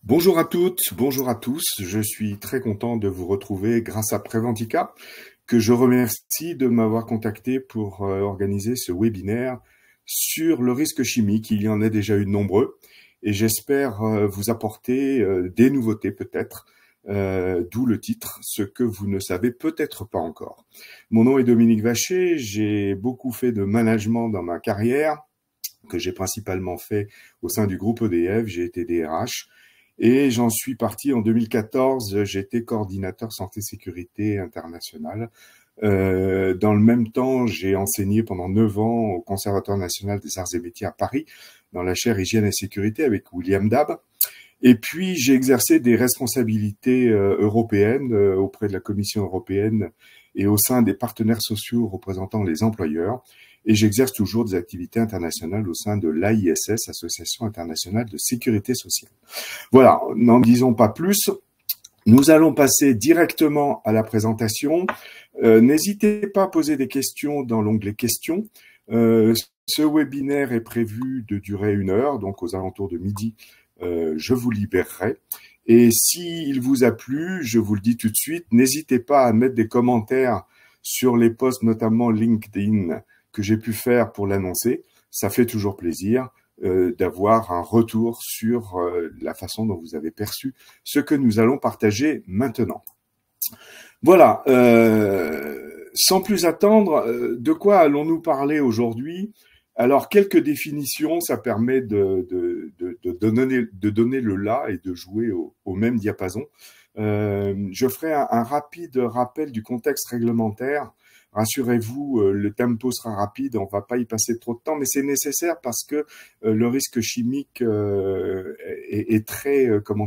Bonjour à toutes, bonjour à tous. Je suis très content de vous retrouver grâce à Preventica, que je remercie de m'avoir contacté pour organiser ce webinaire sur le risque chimique. Il y en a déjà eu de nombreux et j'espère vous apporter des nouveautés peut-être, d'où le titre, ce que vous ne savez peut-être pas encore. Mon nom est Dominique Vacher, j'ai beaucoup fait de management dans ma carrière, que j'ai principalement fait au sein du groupe EDF, j'ai été DRH. Et j'en suis parti en 2014, j'étais coordinateur santé-sécurité internationale. Dans le même temps, j'ai enseigné pendant 9 ans au Conservatoire national des arts et métiers à Paris, dans la chaire hygiène et sécurité avec William Dab. Et puis, j'ai exercé des responsabilités européennes auprès de la Commission européenne et au sein des partenaires sociaux représentant les employeurs. Et j'exerce toujours des activités internationales au sein de l'AISS, Association internationale de sécurité sociale. Voilà, n'en disons pas plus. Nous allons passer directement à la présentation. N'hésitez pas à poser des questions dans l'onglet questions. Ce webinaire est prévu de durer 1 heure, donc aux alentours de midi, je vous libérerai. Et s'il vous a plu, je vous le dis tout de suite, n'hésitez pas à mettre des commentaires sur les posts, notamment LinkedIn, que j'ai pu faire pour l'annoncer. Ça fait toujours plaisir d'avoir un retour sur la façon dont vous avez perçu ce que nous allons partager maintenant. Voilà, sans plus attendre, de quoi allons-nous parler aujourd'hui? Alors, quelques définitions, ça permet de donner le là et de jouer au même diapason. Je ferai un rapide rappel du contexte réglementaire. Rassurez-vous, le tempo sera rapide, on va pas y passer trop de temps, mais c'est nécessaire parce que le risque chimique est très,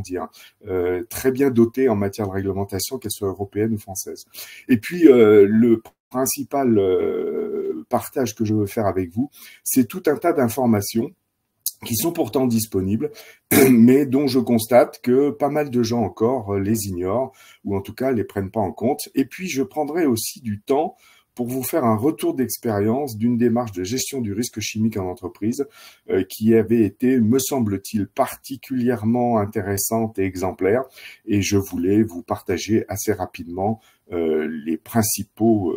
très bien doté en matière de réglementation, qu'elle soit européenne ou française. Et puis, le principal partage que je veux faire avec vous, c'est tout un tas d'informations qui sont pourtant disponibles, mais dont je constate que pas mal de gens encore les ignorent, ou en tout cas les prennent pas en compte. Et puis, je prendrai aussi du temps pour vous faire un retour d'expérience d'une démarche de gestion du risque chimique en entreprise qui avait été, me semble-t-il, particulièrement intéressante et exemplaire. Et je voulais vous partager assez rapidement les principaux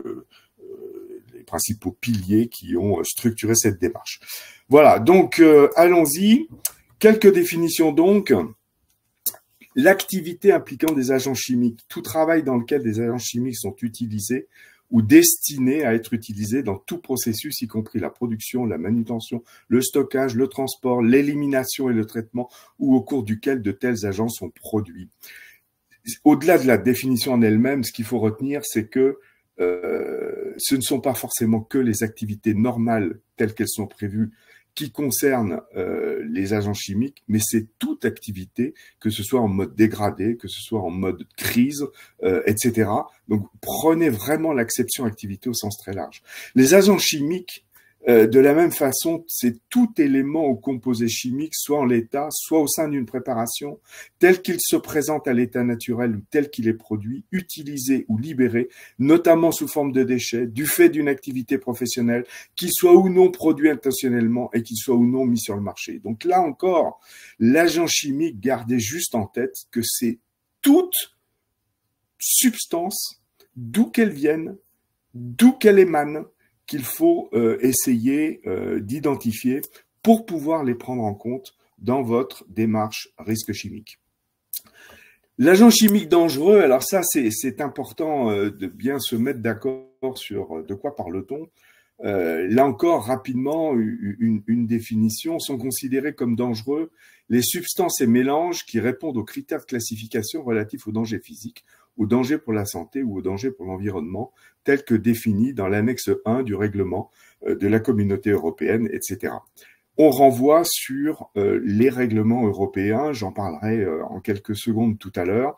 piliers qui ont structuré cette démarche. Voilà, donc allons-y. Quelques définitions donc. L'activité impliquant des agents chimiques, tout travail dans lequel des agents chimiques sont utilisés ou destinés à être utilisés dans tout processus, y compris la production, la manutention, le stockage, le transport, l'élimination et le traitement, ou au cours duquel de tels agents sont produits. Au-delà de la définition en elle-même, ce qu'il faut retenir, c'est que ce ne sont pas forcément que les activités normales telles qu'elles sont prévues qui concernent les agents chimiques, mais c'est toute activité, que ce soit en mode dégradé, que ce soit en mode crise, etc. Donc prenez vraiment l'acception activité au sens très large. Les agents chimiques, de la même façon, c'est tout élément ou composé chimique, soit en l'état, soit au sein d'une préparation, tel qu'il se présente à l'état naturel ou tel qu'il est produit, utilisé ou libéré, notamment sous forme de déchets, du fait d'une activité professionnelle, qu'il soit ou non produit intentionnellement et qu'il soit ou non mis sur le marché. Donc là encore, l'agent chimique, gardez juste en tête que c'est toute substance, d'où qu'elle vienne, d'où qu'elle émane, qu'il faut essayer d'identifier pour pouvoir les prendre en compte dans votre démarche risque chimique. L'agent chimique dangereux, alors ça c'est important de bien se mettre d'accord sur de quoi parle-t-on. Là encore, rapidement, une définition, sont considérés comme dangereux les substances et mélanges qui répondent aux critères de classification relatifs au danger physique, au danger pour la santé ou au danger pour l'environnement, tels que définis dans l'annexe 1 du règlement de la Communauté européenne, etc. On renvoie sur les règlements européens, j'en parlerai en quelques secondes tout à l'heure.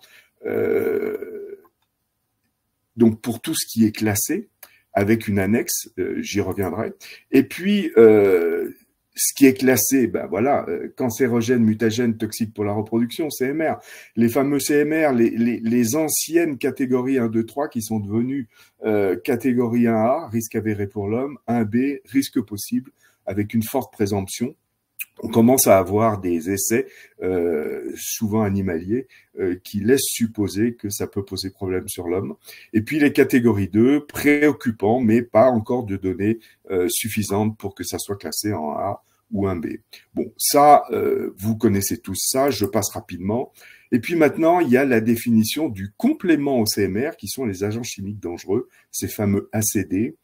Donc pour tout ce qui est classé, avec une annexe, j'y reviendrai. Et puis, ce qui est classé, ben voilà, cancérogène, mutagène, toxique pour la reproduction, CMR. Les fameux CMR, les anciennes catégories 1, 2, 3 qui sont devenues catégorie 1A, risque avéré pour l'homme, 1B, risque possible, avec une forte présomption, on commence à avoir des essais, souvent animaliers, qui laissent supposer que ça peut poser problème sur l'homme. Et puis les catégories 2, préoccupants, mais pas encore de données suffisantes pour que ça soit classé en A ou un B. Bon, ça, vous connaissez tous ça, je passe rapidement. Et puis maintenant, il y a la définition du complément au CMR, qui sont les agents chimiques dangereux, ces fameux ACD.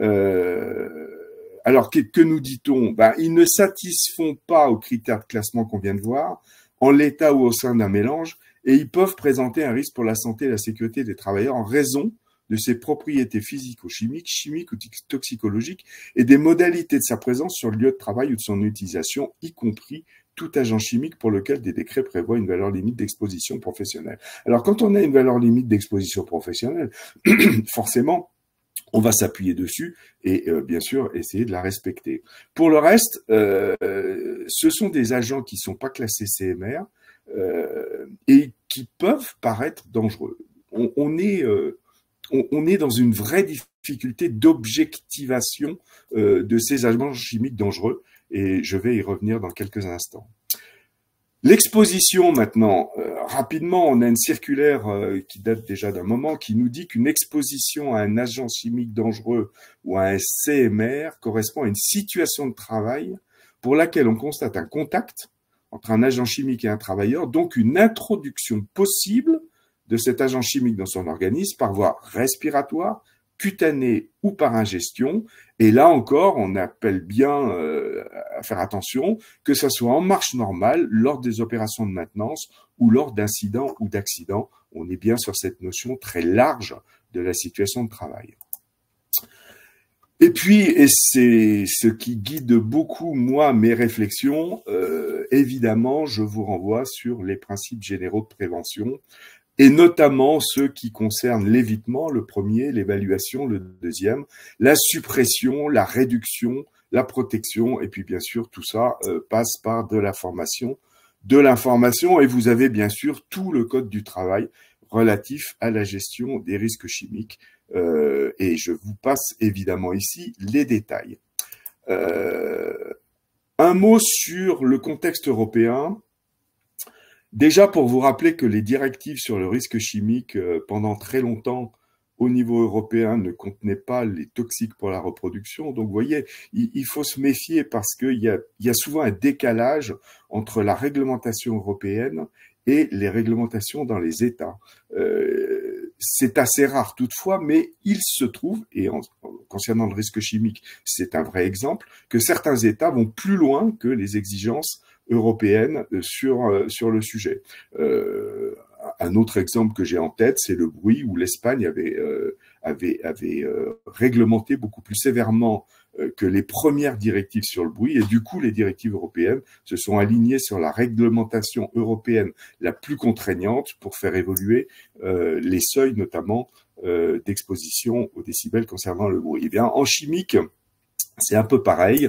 Alors, que nous dit-on? Ils ne satisfont pas aux critères de classement qu'on vient de voir, en l'état ou au sein d'un mélange, et ils peuvent présenter un risque pour la santé et la sécurité des travailleurs en raison de ses propriétés physico-chimiques, chimiques ou toxicologiques, et des modalités de sa présence sur le lieu de travail ou de son utilisation, y compris tout agent chimique pour lequel des décrets prévoient une valeur limite d'exposition professionnelle. Alors, quand on a une valeur limite d'exposition professionnelle, forcément, on va s'appuyer dessus et bien sûr essayer de la respecter. Pour le reste, ce sont des agents qui ne sont pas classés CMR et qui peuvent paraître dangereux. On est dans une vraie difficulté d'objectivation de ces agents chimiques dangereux et je vais y revenir dans quelques instants. L'exposition maintenant, rapidement, on a une circulaire qui date déjà d'un moment qui nous dit qu'une exposition à un agent chimique dangereux ou à un CMR correspond à une situation de travail pour laquelle on constate un contact entre un agent chimique et un travailleur, donc une introduction possible de cet agent chimique dans son organisme par voie respiratoire, cutanée ou par ingestion. Et là encore, on appelle bien à faire attention que ça soit en marche normale, lors des opérations de maintenance ou lors d'incidents ou d'accidents. On est bien sur cette notion très large de la situation de travail. Et puis, et c'est ce qui guide beaucoup, moi, mes réflexions, évidemment, je vous renvoie sur les principes généraux de prévention, et notamment ceux qui concernent l'évitement, le premier, l'évaluation, le deuxième, la suppression, la réduction, la protection, et puis bien sûr tout ça passe par de la formation, de l'information, et vous avez bien sûr tout le code du travail relatif à la gestion des risques chimiques, et je vous passe évidemment ici les détails. Un mot sur le contexte européen. Déjà, pour vous rappeler que les directives sur le risque chimique, pendant très longtemps, au niveau européen, ne contenaient pas les toxiques pour la reproduction. Donc, vous voyez, il faut se méfier parce qu'il y a souvent un décalage entre la réglementation européenne et les réglementations dans les États. C'est assez rare toutefois, mais il se trouve, et concernant le risque chimique, c'est un vrai exemple, que certains États vont plus loin que les exigences européenne sur le sujet. Un autre exemple que j'ai en tête, c'est le bruit, où l'Espagne avait réglementé beaucoup plus sévèrement que les premières directives sur le bruit, et du coup les directives européennes se sont alignées sur la réglementation européenne la plus contraignante pour faire évoluer les seuils notamment d'exposition aux décibels concernant le bruit. Eh bien, en chimique, c'est un peu pareil.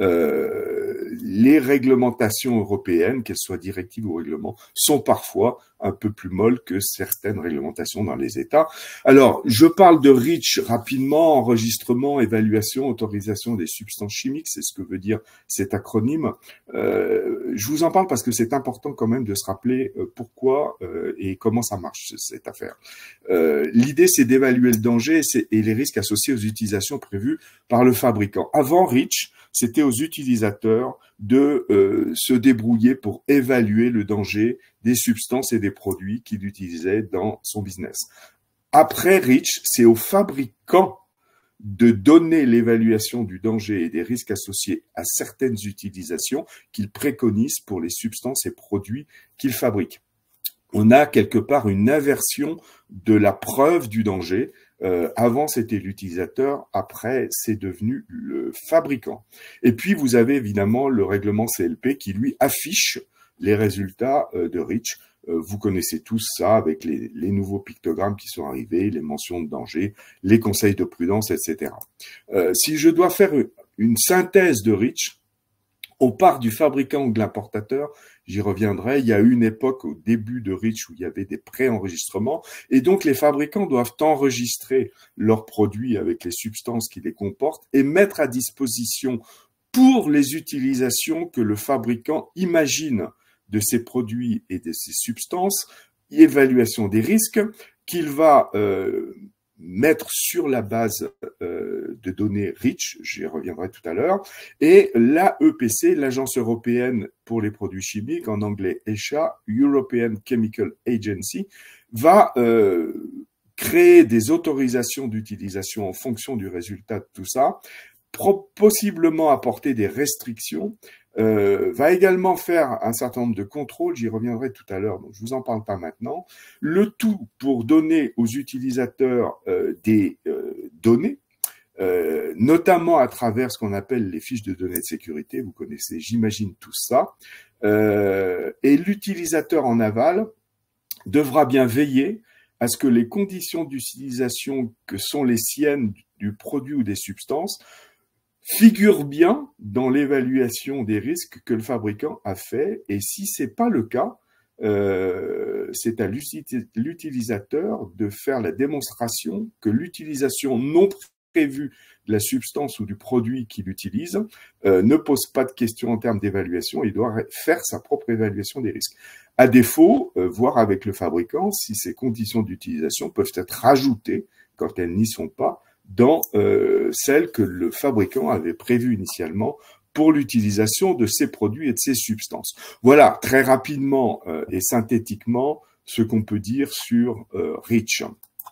Les réglementations européennes, qu'elles soient directives ou règlements, sont parfois un peu plus molles que certaines réglementations dans les États. Alors, je parle de REACH rapidement, enregistrement, évaluation, autorisation des substances chimiques, c'est ce que veut dire cet acronyme. Je vous en parle parce que c'est important quand même de se rappeler pourquoi et comment ça marche, cette affaire. L'idée, c'est d'évaluer le danger et les risques associés aux utilisations prévues par le fabricant. Avant REACH, c'était aux utilisateurs de se débrouiller pour évaluer le danger des substances et des produits qu'il utilisait dans son business. Après REACH, c'est aux fabricants de donner l'évaluation du danger et des risques associés à certaines utilisations qu'ils préconisent pour les substances et produits qu'ils fabriquent. On a quelque part une inversion de la preuve du danger. Avant, c'était l'utilisateur, après, c'est devenu le fabricant. Et puis, vous avez évidemment le règlement CLP qui, lui, affiche les résultats de REACH. Vous connaissez tous ça avec les nouveaux pictogrammes qui sont arrivés, les mentions de danger, les conseils de prudence, etc. Si je dois faire une synthèse de REACH, on part du fabricant ou de l'importateur, j'y reviendrai. Il y a eu une époque au début de REACH où il y avait des pré-enregistrements et donc les fabricants doivent enregistrer leurs produits avec les substances qui les comportent et mettre à disposition pour les utilisations que le fabricant imagine de ces produits et de ces substances, évaluation des risques qu'il va mettre sur la base de données REACH, j'y reviendrai tout à l'heure, et l'AEPC, l'Agence européenne pour les produits chimiques, en anglais ECHA, European Chemical Agency, va créer des autorisations d'utilisation en fonction du résultat de tout ça, possiblement apporter des restrictions, va également faire un certain nombre de contrôles, j'y reviendrai tout à l'heure, donc je vous en parle pas maintenant, le tout pour donner aux utilisateurs des données, notamment à travers ce qu'on appelle les fiches de données de sécurité, vous connaissez, j'imagine, tout ça, et l'utilisateur en aval devra bien veiller à ce que les conditions d'utilisation que sont les siennes du produit ou des substances figurent bien dans l'évaluation des risques que le fabricant a fait. Et si ce n'est pas le cas, c'est à l'utilisateur de faire la démonstration que l'utilisation non prévue de la substance ou du produit qu'il utilise ne pose pas de questions en termes d'évaluation. Il doit faire sa propre évaluation des risques. À défaut, voir avec le fabricant si ces conditions d'utilisation peuvent être rajoutées, quand elles n'y sont pas, dans celles que le fabricant avait prévues initialement pour l'utilisation de ces produits et de ces substances. Voilà, très rapidement et synthétiquement, ce qu'on peut dire sur REACH.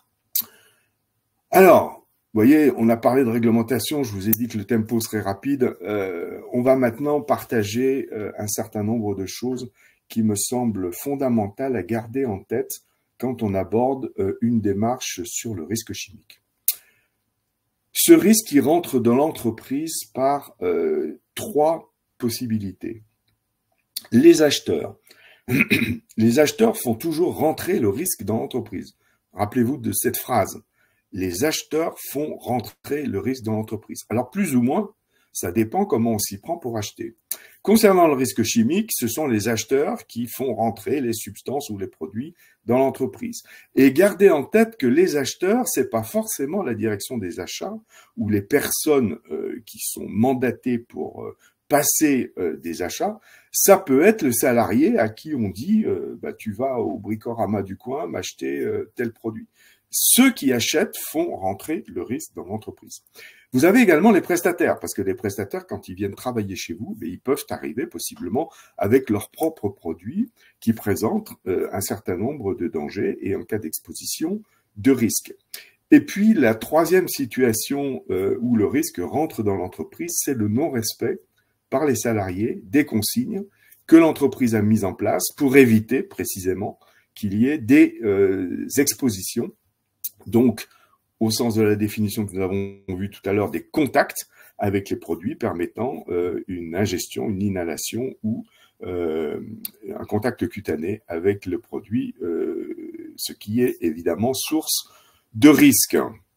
Alors, vous voyez, on a parlé de réglementation, je vous ai dit que le tempo serait rapide. On va maintenant partager un certain nombre de choses qui me semblent fondamentales à garder en tête quand on aborde une démarche sur le risque chimique. Ce risque, il rentre dans l'entreprise par trois possibilités. Les acheteurs. Les acheteurs font toujours rentrer le risque dans l'entreprise. Rappelez-vous de cette phrase. Les acheteurs font rentrer le risque dans l'entreprise. Alors, plus ou moins, ça dépend comment on s'y prend pour acheter. Concernant le risque chimique, ce sont les acheteurs qui font rentrer les substances ou les produits dans l'entreprise. Et gardez en tête que les acheteurs, c'est pas forcément la direction des achats ou les personnes qui sont mandatées pour passer des achats. Ça peut être le salarié à qui on dit tu vas au Bricorama du coin m'acheter tel produit. Ceux qui achètent font rentrer le risque dans l'entreprise. Vous avez également les prestataires, parce que les prestataires, quand ils viennent travailler chez vous, ils peuvent arriver possiblement avec leurs propres produits qui présentent un certain nombre de dangers et en cas d'exposition, de risques. Et puis, la troisième situation où le risque rentre dans l'entreprise, c'est le non-respect par les salariés des consignes que l'entreprise a mises en place pour éviter précisément qu'il y ait des expositions. Donc, au sens de la définition que nous avons vue tout à l'heure, des contacts avec les produits permettant une ingestion, une inhalation ou un contact cutané avec le produit, ce qui est évidemment source de risque.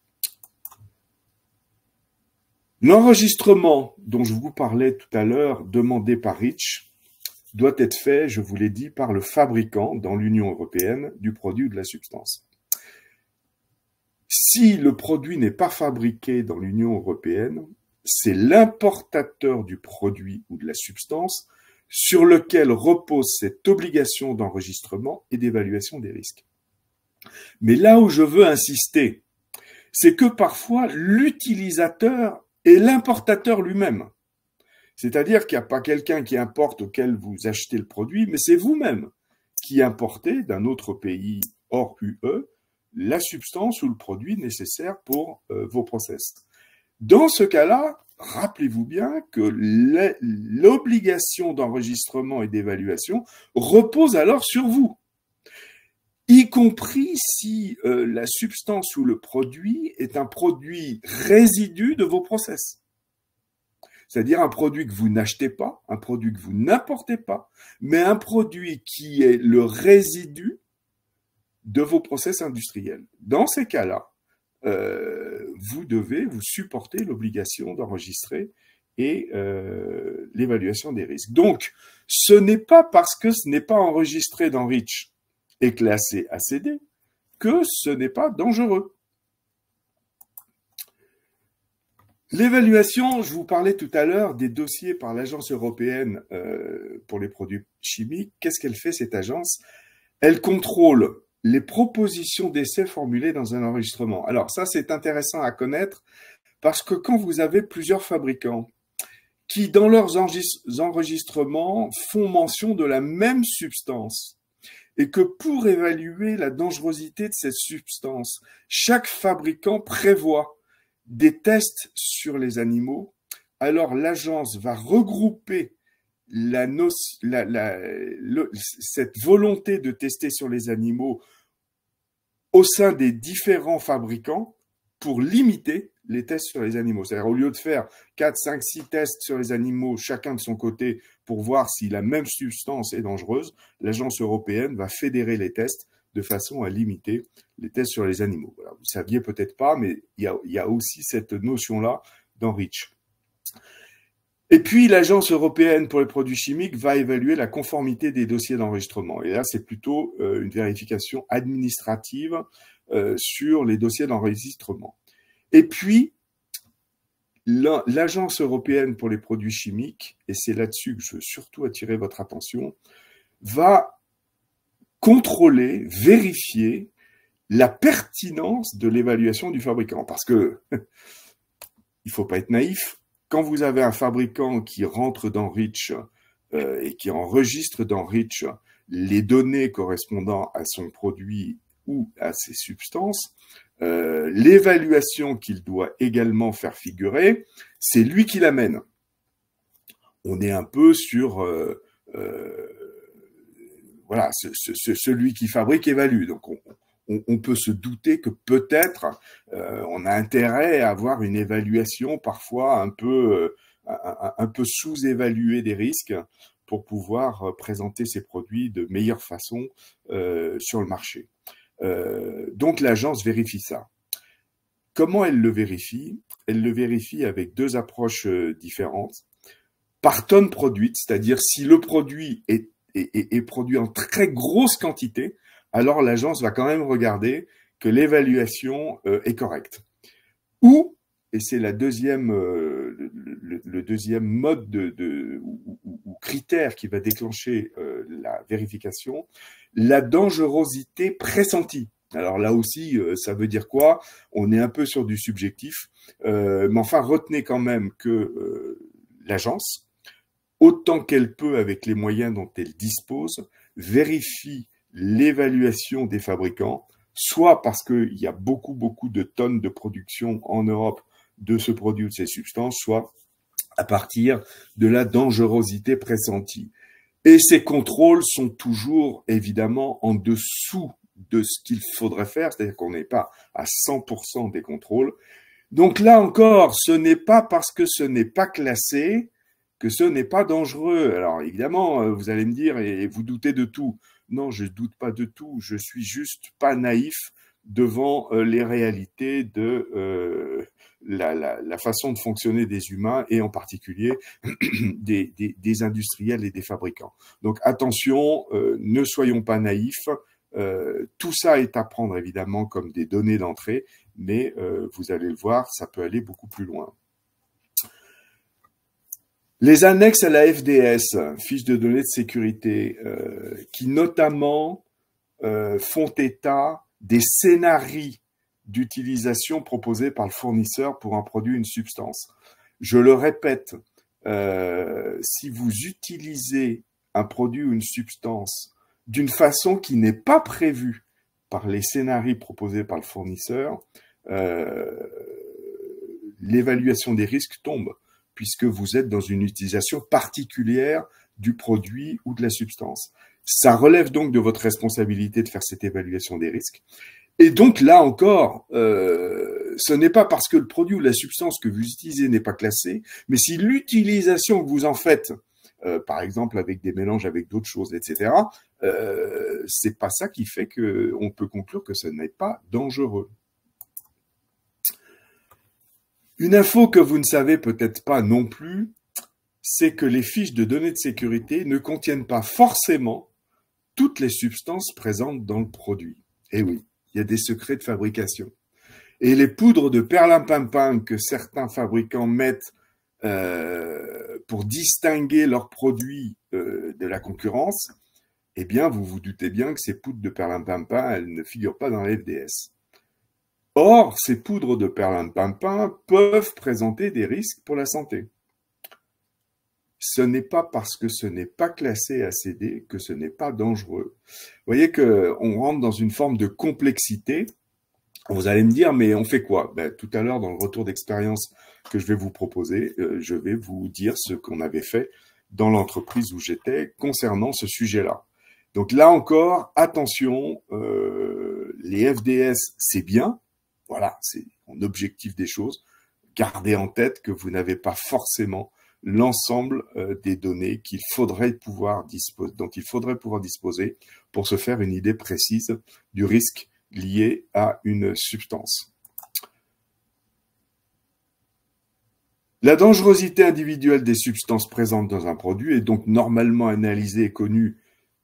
L'enregistrement dont je vous parlais tout à l'heure, demandé par REACH, doit être fait, je vous l'ai dit, par le fabricant dans l'Union européenne du produit ou de la substance. Si le produit n'est pas fabriqué dans l'Union européenne, c'est l'importateur du produit ou de la substance sur lequel repose cette obligation d'enregistrement et d'évaluation des risques. Mais là où je veux insister, c'est que parfois l'utilisateur est l'importateur lui-même. C'est-à-dire qu'il n'y a pas quelqu'un qui importe auquel vous achetez le produit, mais c'est vous-même qui importez d'un autre pays hors UE la substance ou le produit nécessaire pour vos process. Dans ce cas-là, rappelez-vous bien que l'obligation d'enregistrement et d'évaluation repose alors sur vous, y compris si la substance ou le produit est un produit résidu de vos process. C'est-à-dire un produit que vous n'achetez pas, un produit que vous n'importez pas, mais un produit qui est le résidu de vos process industriels. Dans ces cas-là, vous devez vous supporter l'obligation d'enregistrer et l'évaluation des risques. Donc, ce n'est pas parce que ce n'est pas enregistré dans REACH et classé ACD que ce n'est pas dangereux. L'évaluation, je vous parlais tout à l'heure des dossiers par l'Agence européenne pour les produits chimiques. Qu'est-ce qu'elle fait, cette agence? Elle contrôle les propositions d'essais formulées dans un enregistrement. Alors ça, c'est intéressant à connaître parce que quand vous avez plusieurs fabricants qui, dans leurs enregistrements, font mention de la même substance et que pour évaluer la dangerosité de cette substance, chaque fabricant prévoit des tests sur les animaux, alors l'agence va regrouper cette volonté de tester sur les animaux au sein des différents fabricants pour limiter les tests sur les animaux. C'est-à-dire, au lieu de faire 4, 5, 6 tests sur les animaux, chacun de son côté, pour voir si la même substance est dangereuse, l'agence européenne va fédérer les tests de façon à limiter les tests sur les animaux. Voilà, vous ne saviez peut-être pas, mais il y a aussi cette notion-là dans REACH. Et puis, l'Agence européenne pour les produits chimiques va évaluer la conformité des dossiers d'enregistrement. Et là, c'est plutôt une vérification administrative sur les dossiers d'enregistrement. Et puis, l'Agence européenne pour les produits chimiques, et c'est là-dessus que je veux surtout attirer votre attention, va contrôler, vérifier la pertinence de l'évaluation du fabricant. Parce que, il ne faut pas être naïf, quand vous avez un fabricant qui rentre dans REACH et qui enregistre dans REACH les données correspondant à son produit ou à ses substances, l'évaluation qu'il doit également faire figurer, c'est lui qui l'amène. On est un peu sur voilà, celui qui fabrique évalue. Donc on peut se douter que peut-être on a intérêt à avoir une évaluation parfois un peu sous-évaluée des risques pour pouvoir présenter ces produits de meilleure façon sur le marché. Donc l'agence vérifie ça. Comment elle le vérifie? Elle le vérifie avec deux approches différentes. Par tonne produite, c'est-à-dire si le produit est produit en très grosse quantité, alors l'agence va quand même regarder que l'évaluation est correcte. Ou, et c'est la deuxième, le deuxième mode ou critère qui va déclencher la vérification, la dangerosité pressentie. Alors là aussi, ça veut dire quoi? On est un peu sur du subjectif, mais enfin retenez quand même que l'agence, autant qu'elle peut avec les moyens dont elle dispose, vérifie l'évaluation des fabricants, soit parce qu'il y a beaucoup de tonnes de production en Europe de ce produit ou de ces substances, soit à partir de la dangerosité pressentie. Et ces contrôles sont toujours évidemment en dessous de ce qu'il faudrait faire, c'est-à-dire qu'on n'est pas à 100% des contrôles. Donc là encore, ce n'est pas parce que ce n'est pas classé que ce n'est pas dangereux. Alors évidemment, vous allez me dire, et vous doutez de tout. Non, je ne doute pas de tout, je suis juste pas naïf devant les réalités de la façon de fonctionner des humains et en particulier des industriels et des fabricants. Donc attention, ne soyons pas naïfs, tout ça est à prendre évidemment comme des données d'entrée, mais vous allez le voir, ça peut aller beaucoup plus loin. Les annexes à la FDS, fiche de données de sécurité, qui notamment font état des scénarios d'utilisation proposés par le fournisseur pour un produit ou une substance. Je le répète, si vous utilisez un produit ou une substance d'une façon qui n'est pas prévue par les scénarios proposés par le fournisseur, l'évaluation des risques tombe, puisque vous êtes dans une utilisation particulière du produit ou de la substance. Ça relève donc de votre responsabilité de faire cette évaluation des risques. Et donc là encore, ce n'est pas parce que le produit ou la substance que vous utilisez n'est pas classé, mais si l'utilisation que vous en faites, par exemple avec des mélanges avec d'autres choses, etc., c'est pas ça qui fait qu'on peut conclure que ce n'est pas dangereux. Une info que vous ne savez peut-être pas non plus, c'est que les fiches de données de sécurité ne contiennent pas forcément toutes les substances présentes dans le produit. Eh oui, il y a des secrets de fabrication. Et les poudres de perlimpinpin que certains fabricants mettent pour distinguer leurs produits de la concurrence, eh bien, vous vous doutez bien que ces poudres de perlimpinpin, elles ne figurent pas dans la FDS. Or, ces poudres de perlimpinpin peuvent présenter des risques pour la santé. Ce n'est pas parce que ce n'est pas classé ACD que ce n'est pas dangereux. Vous voyez qu'on rentre dans une forme de complexité. Vous allez me dire, mais on fait quoi? Tout à l'heure, dans le retour d'expérience que je vais vous proposer, je vais vous dire ce qu'on avait fait dans l'entreprise où j'étais concernant ce sujet-là. Donc là encore, attention, les FDS, c'est bien. Voilà, c'est mon objectif des choses. Gardez en tête que vous n'avez pas forcément l'ensemble des données dont il faudrait pouvoir disposer pour se faire une idée précise du risque lié à une substance. La dangerosité individuelle des substances présentes dans un produit est donc normalement analysée et connue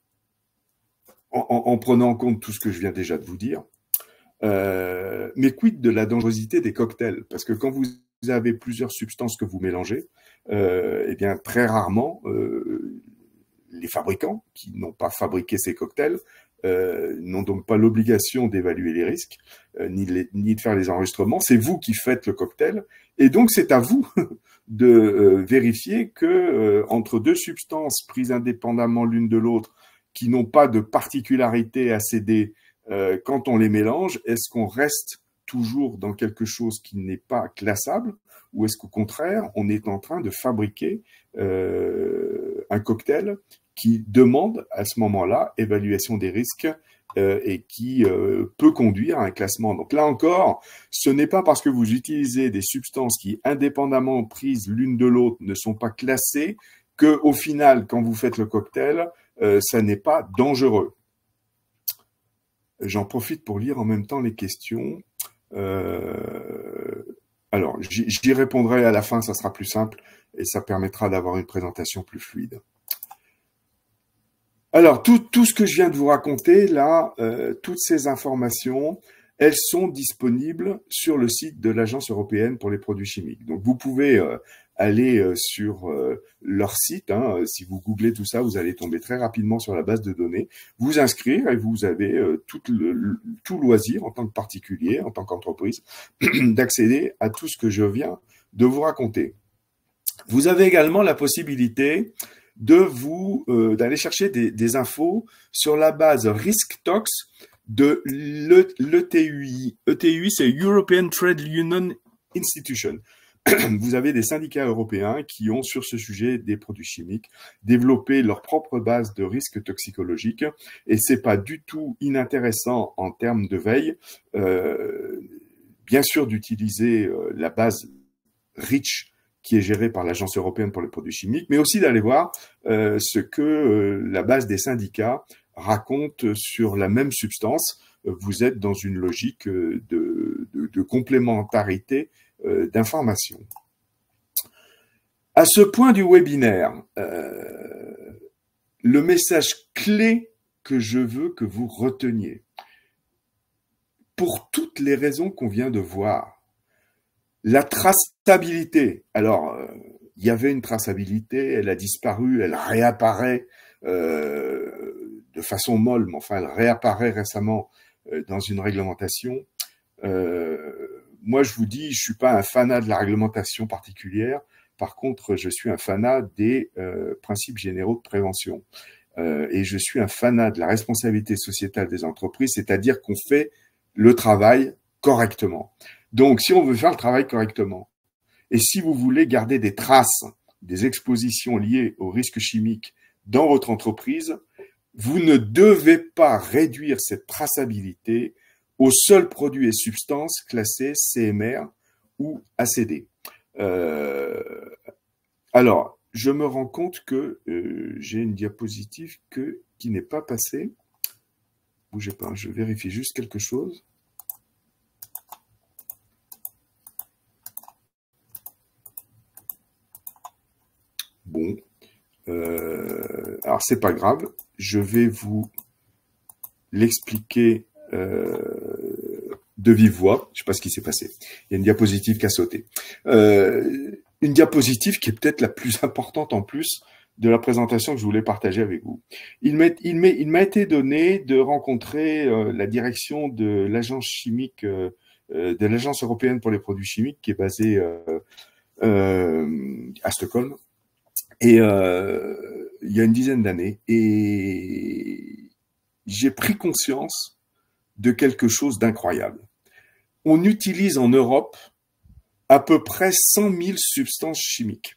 en prenant en compte tout ce que je viens déjà de vous dire. Mais quid de la dangerosité des cocktails? Parce que quand vous avez plusieurs substances que vous mélangez, eh bien très rarement, les fabricants qui n'ont pas fabriqué ces cocktails n'ont donc pas l'obligation d'évaluer les risques, ni de faire les enregistrements. C'est vous qui faites le cocktail, et donc c'est à vous de vérifier que entre deux substances prises indépendamment l'une de l'autre, qui n'ont pas de particularité ACD, quand on les mélange, est-ce qu'on reste toujours dans quelque chose qui n'est pas classable, ou est-ce qu'au contraire, on est en train de fabriquer un cocktail qui demande à ce moment-là évaluation des risques et qui peut conduire à un classement. Donc là encore, ce n'est pas parce que vous utilisez des substances qui, indépendamment prises l'une de l'autre, ne sont pas classées, qu'au final, quand vous faites le cocktail, ça n'est pas dangereux. J'en profite pour lire en même temps les questions. Alors, j'y répondrai à la fin, ça sera plus simple et ça permettra d'avoir une présentation plus fluide. Alors, tout ce que je viens de vous raconter, là, toutes ces informations, elles sont disponibles sur le site de l'Agence européenne pour les produits chimiques. Donc, vous pouvez aller sur leur site. Si vous googlez tout ça, vous allez tomber très rapidement sur la base de données, vous inscrire et vous avez tout loisir en tant que particulier, en tant qu'entreprise, d'accéder à tout ce que je viens de vous raconter. Vous avez également la possibilité d'aller chercher des infos sur la base RiskTox de l'ETUI. ETUI, c'est European Trade Union Institution. Vous avez des syndicats européens qui ont, sur ce sujet des produits chimiques, développé leur propre base de risques toxicologiques, et c'est pas du tout inintéressant en termes de veille, bien sûr, d'utiliser la base REACH, qui est gérée par l'Agence européenne pour les produits chimiques, mais aussi d'aller voir ce que la base des syndicats raconte sur la même substance. Vous êtes dans une logique de complémentarité d'informations. À ce point du webinaire, le message clé que je veux que vous reteniez, pour toutes les raisons qu'on vient de voir, la traçabilité. Alors, il y avait une traçabilité, elle a disparu, elle réapparaît de façon molle, mais enfin, elle réapparaît récemment dans une réglementation. Moi, je vous dis, je suis pas un fanat de la réglementation particulière. Par contre, je suis un fanat des principes généraux de prévention. Et je suis un fanat de la responsabilité sociétale des entreprises, c'est-à-dire qu'on fait le travail correctement. Donc, si on veut faire le travail correctement, et si vous voulez garder des traces des expositions liées aux risques chimiques dans votre entreprise, vous ne devez pas réduire cette traçabilité aux seuls produits et substances classés CMR ou ACD. Alors, je me rends compte que j'ai une diapositive qui n'est pas passée. Bougez pas, je vérifie juste quelque chose. Bon, alors c'est pas grave, je vais vous l'expliquer de vive voix. Je sais pas ce qui s'est passé. Il y a une diapositive qui a sauté. Une diapositive qui est peut-être la plus importante en plus de la présentation que je voulais partager avec vous. Il m'a été donné de rencontrer la direction de l'agence chimique, de l'agence européenne pour les produits chimiques, qui est basée à Stockholm, et il y a une dizaine d'années, et j'ai pris conscience de quelque chose d'incroyable. On utilise en Europe à peu près 100 000 substances chimiques.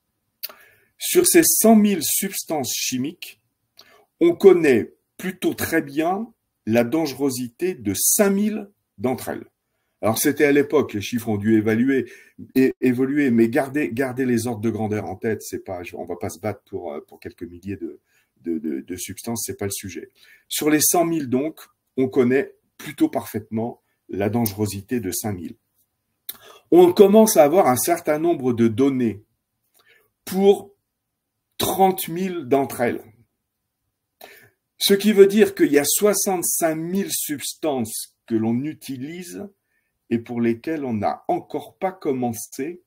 Sur ces 100 000 substances chimiques, on connaît plutôt très bien la dangerosité de 5 000 d'entre elles. Alors c'était à l'époque, les chiffres ont dû évoluer, mais gardez les ordres de grandeur en tête. C'est pas, on va pas se battre pour quelques milliers de substances, c'est pas le sujet. Sur les 100 000 donc, on connaît plutôt parfaitement la dangerosité de 5 000. On commence à avoir un certain nombre de données pour 30 000 d'entre elles. Ce qui veut dire qu'il y a 65 000 substances que l'on utilise et pour lesquelles on n'a encore pas commencé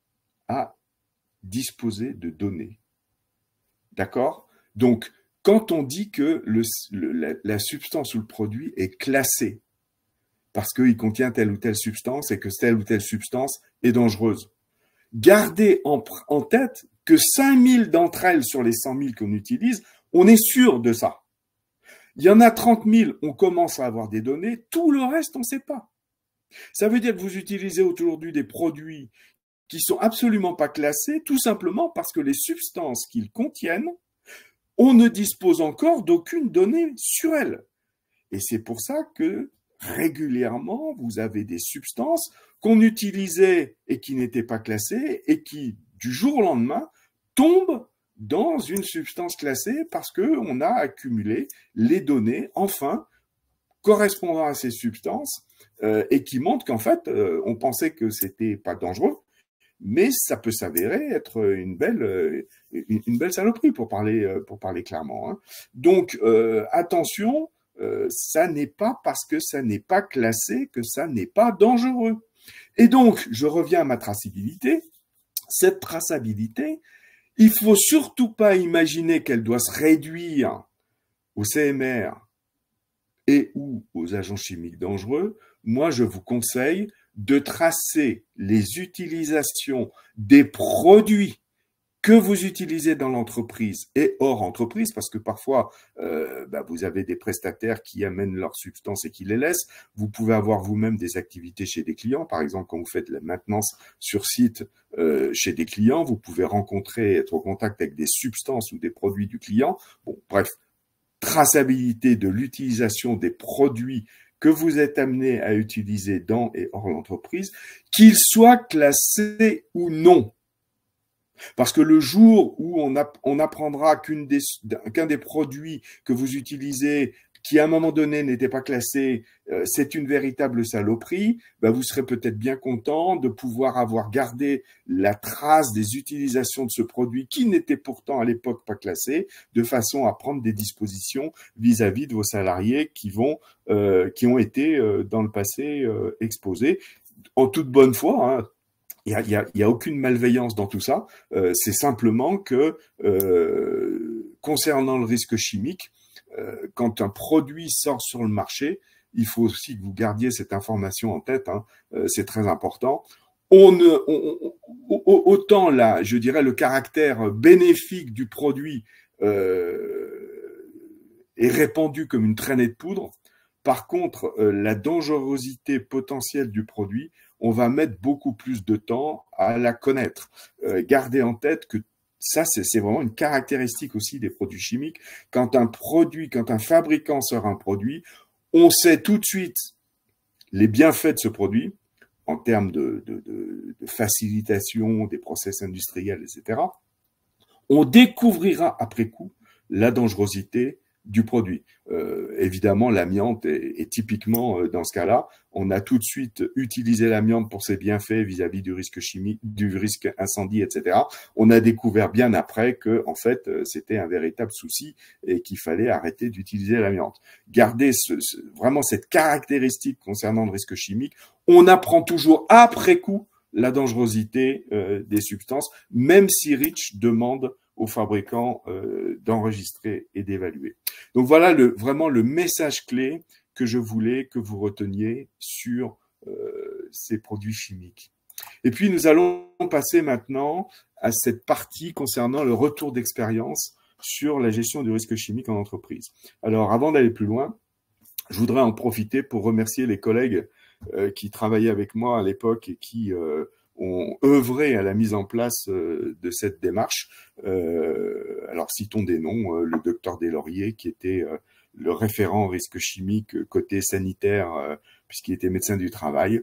à disposer de données. D'accord? Donc, quand on dit que la substance ou le produit est classé parce qu'il contient telle ou telle substance et que telle ou telle substance est dangereuse, gardez en tête que 5 000 d'entre elles sur les 100 000 qu'on utilise, on est sûr de ça. Il y en a 30 000, on commence à avoir des données, tout le reste, on ne sait pas. Ça veut dire que vous utilisez aujourd'hui des produits qui sont absolument pas classés, tout simplement parce que les substances qu'ils contiennent, on ne dispose encore d'aucune donnée sur elles. Et c'est pour ça que régulièrement, vous avez des substances qu'on utilisait et qui n'étaient pas classées et qui, du jour au lendemain, tombent dans une substance classée parce qu'on a accumulé les données, enfin, correspondant à ces substances et qui montrent qu'en fait, on pensait que c'était pas dangereux, mais ça peut s'avérer être une belle saloperie pour parler clairement. Hein. Donc, attention, ça n'est pas parce que ça n'est pas classé que ça n'est pas dangereux. Et donc, je reviens à ma traçabilité. Cette traçabilité, il faut surtout pas imaginer qu'elle doit se réduire au CMR et ou aux agents chimiques dangereux. Moi, je vous conseille de tracer les utilisations des produits que vous utilisez dans l'entreprise et hors entreprise, parce que parfois, vous avez des prestataires qui amènent leurs substances et qui les laissent. Vous pouvez avoir vous-même des activités chez des clients. Par exemple, quand vous faites la maintenance sur site chez des clients, vous pouvez être au contact avec des substances ou des produits du client. Bon, bref, traçabilité de l'utilisation des produits que vous êtes amené à utiliser dans et hors l'entreprise, qu'ils soient classés ou non. Parce que le jour où on apprendra qu'un des produits que vous utilisez, qui à un moment donné n'était pas classé, c'est une véritable saloperie, vous serez peut-être bien content de pouvoir avoir gardé la trace des utilisations de ce produit qui n'était pourtant à l'époque pas classé, de façon à prendre des dispositions vis-à-vis de vos salariés qui ont été dans le passé exposés en toute bonne foi. Hein. Il y a aucune malveillance dans tout ça. C'est simplement que concernant le risque chimique, quand un produit sort sur le marché, il faut aussi que vous gardiez cette information en tête. Hein, c'est très important. Autant là, je dirais, le caractère bénéfique du produit est répandu comme une traînée de poudre. Par contre, la dangerosité potentielle du produit, on va mettre beaucoup plus de temps à la connaître. Gardez en tête que ça, c'est vraiment une caractéristique aussi des produits chimiques. Quand un fabricant sort un produit, on sait tout de suite les bienfaits de ce produit en termes de facilitation des process industriels, etc. On découvrira après coup la dangerosité du produit. Évidemment, l'amiante est typiquement dans ce cas-là. On a tout de suite utilisé l'amiante pour ses bienfaits vis-à-vis du risque chimique, du risque incendie, etc. On a découvert bien après que, en fait, c'était un véritable souci et qu'il fallait arrêter d'utiliser l'amiante. Garder vraiment cette caractéristique concernant le risque chimique. On apprend toujours après coup la dangerosité des substances, même si REACH demande aux fabricants d'enregistrer et d'évaluer. Donc voilà vraiment le message clé que je voulais que vous reteniez sur ces produits chimiques. Et puis nous allons passer maintenant à cette partie concernant le retour d'expérience sur la gestion du risque chimique en entreprise. Alors avant d'aller plus loin, je voudrais en profiter pour remercier les collègues qui travaillaient avec moi à l'époque et qui ont œuvré à la mise en place de cette démarche. Alors citons des noms, le docteur Deslauriers qui était le référent risque chimique côté sanitaire puisqu'il était médecin du travail,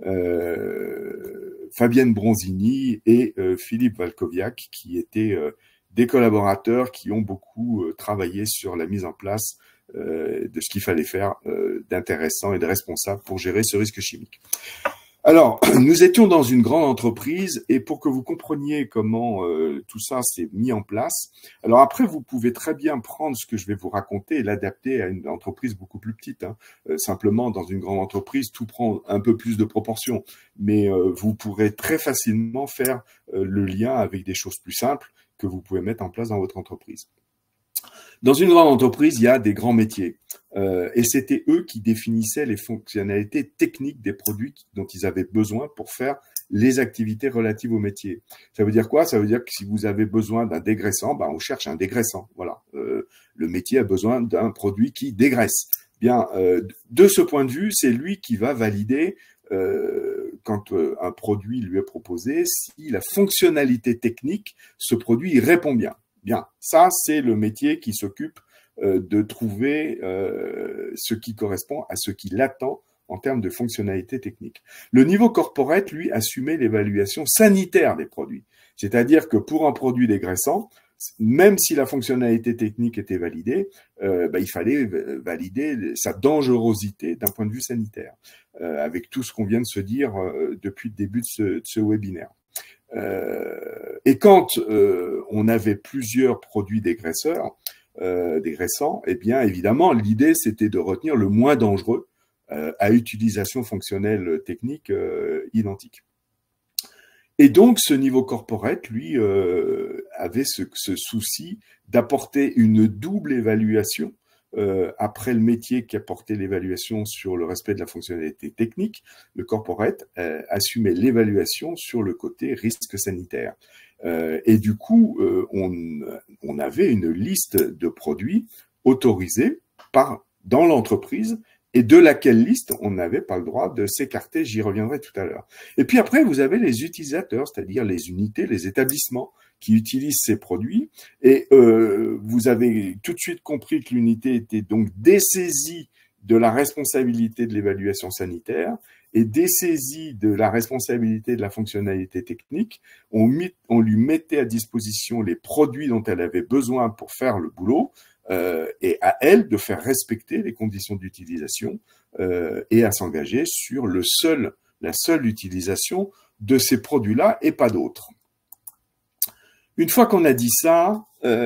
Fabienne Bronzini et Philippe Valkoviak qui étaient des collaborateurs qui ont beaucoup travaillé sur la mise en place de ce qu'il fallait faire d'intéressant et de responsable pour gérer ce risque chimique. Alors, nous étions dans une grande entreprise et pour que vous compreniez comment tout ça s'est mis en place, alors après, vous pouvez très bien prendre ce que je vais vous raconter et l'adapter à une entreprise beaucoup plus petite. Hein. Simplement, dans une grande entreprise, tout prend un peu plus de proportions, mais vous pourrez très facilement faire le lien avec des choses plus simples que vous pouvez mettre en place dans votre entreprise. Dans une grande entreprise, il y a des grands métiers et c'était eux qui définissaient les fonctionnalités techniques des produits dont ils avaient besoin pour faire les activités relatives au métier. Ça veut dire quoi? Ça veut dire que si vous avez besoin d'un dégraissant, ben on cherche un dégraissant. Voilà, le métier a besoin d'un produit qui dégraisse. Bien, de ce point de vue, c'est lui qui va valider quand un produit lui est proposé si la fonctionnalité technique, ce produit il répond bien. Bien, ça c'est le métier qui s'occupe de trouver ce qui correspond à ce qu'il attend en termes de fonctionnalité technique. Le niveau corporate, lui, assumait l'évaluation sanitaire des produits. C'est-à-dire que pour un produit dégraissant, même si la fonctionnalité technique était validée, il fallait valider sa dangerosité d'un point de vue sanitaire, avec tout ce qu'on vient de se dire depuis le début de ce webinaire. Et quand on avait plusieurs produits dégraissants, eh bien évidemment, l'idée c'était de retenir le moins dangereux à utilisation fonctionnelle technique identique. Et donc, ce niveau corporate, lui, avait ce souci d'apporter une double évaluation après le métier qui apportait l'évaluation sur le respect de la fonctionnalité technique. Le corporate assumait l'évaluation sur le côté risque sanitaire. Et du coup, on avait une liste de produits autorisés dans l'entreprise et de laquelle liste on n'avait pas le droit de s'écarter, j'y reviendrai tout à l'heure. Et puis après, vous avez les utilisateurs, c'est-à-dire les unités, les établissements qui utilisent ces produits, et vous avez tout de suite compris que l'unité était donc dessaisie de la responsabilité de l'évaluation sanitaire et dessaisie de la responsabilité de la fonctionnalité technique. On lui mettait à disposition les produits dont elle avait besoin pour faire le boulot, et à elle de faire respecter les conditions d'utilisation et à s'engager sur la seule utilisation de ces produits-là et pas d'autres. Une fois qu'on a dit ça,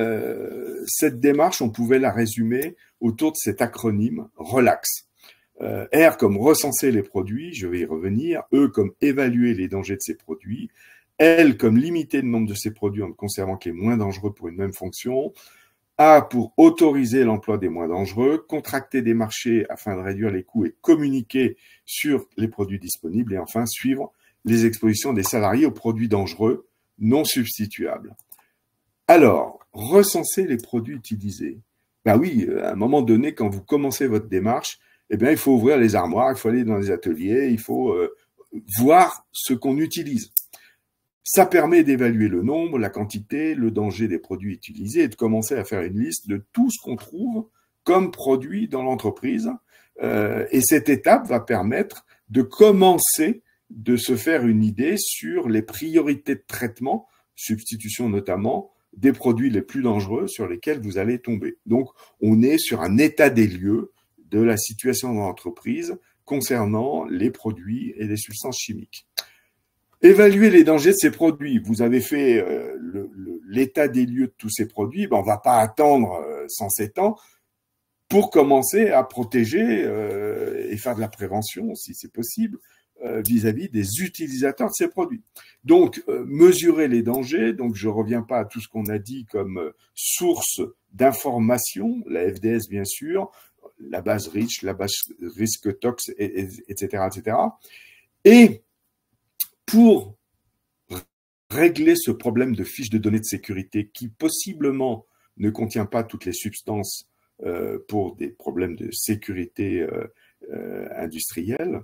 cette démarche, on pouvait la résumer autour de cet acronyme RELAX. R comme recenser les produits, je vais y revenir, E comme évaluer les dangers de ces produits, L comme limiter le nombre de ces produits en ne conservant que les moins dangereux pour une même fonction, A pour autoriser l'emploi des moins dangereux, contracter des marchés afin de réduire les coûts et communiquer sur les produits disponibles, et enfin suivre les expositions des salariés aux produits dangereux non substituables. Alors, recenser les produits utilisés. Ben oui, à un moment donné, quand vous commencez votre démarche, eh bien, il faut ouvrir les armoires, il faut aller dans les ateliers, il faut voir ce qu'on utilise. Ça permet d'évaluer le nombre, la quantité, le danger des produits utilisés et de commencer à faire une liste de tout ce qu'on trouve comme produit dans l'entreprise. Et cette étape va permettre de commencer de se faire une idée sur les priorités de traitement, substitution notamment, des produits les plus dangereux sur lesquels vous allez tomber. Donc, on est sur un état des lieux de la situation dans l'entreprise concernant les produits et les substances chimiques. Évaluer les dangers de ces produits. Vous avez fait l'état des lieux de tous ces produits. Ben, on ne va pas attendre 107 ans pour commencer à protéger et faire de la prévention, si c'est possible, vis-à-vis des utilisateurs de ces produits. Donc, mesurer les dangers. Donc, je ne reviens pas à tout ce qu'on a dit comme source d'information, la FDS bien sûr, la base REACH, la base risque tox, etc., etc. Et pour régler ce problème de fiche de données de sécurité qui possiblement ne contient pas toutes les substances pour des problèmes de sécurité industrielle,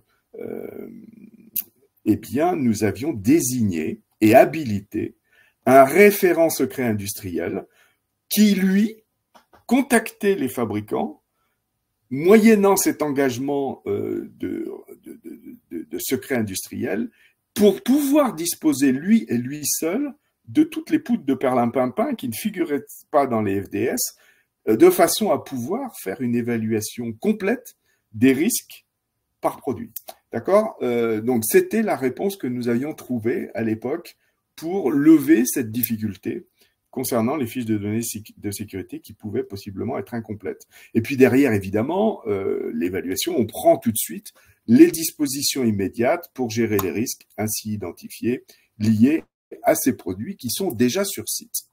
eh bien, nous avions désigné et habilité un référent secret industriel qui, lui, contactait les fabricants moyennant cet engagement de secret industriel pour pouvoir disposer, lui et lui seul, de toutes les poudres de perlimpinpin qui ne figuraient pas dans les FDS, de façon à pouvoir faire une évaluation complète des risques par produit. D'accord ? Donc, c'était la réponse que nous avions trouvée à l'époque pour lever cette difficulté concernant les fiches de données de sécurité qui pouvaient possiblement être incomplètes. Et puis derrière, évidemment, l'évaluation, on prend tout de suite les dispositions immédiates pour gérer les risques ainsi identifiés liés à ces produits qui sont déjà sur site.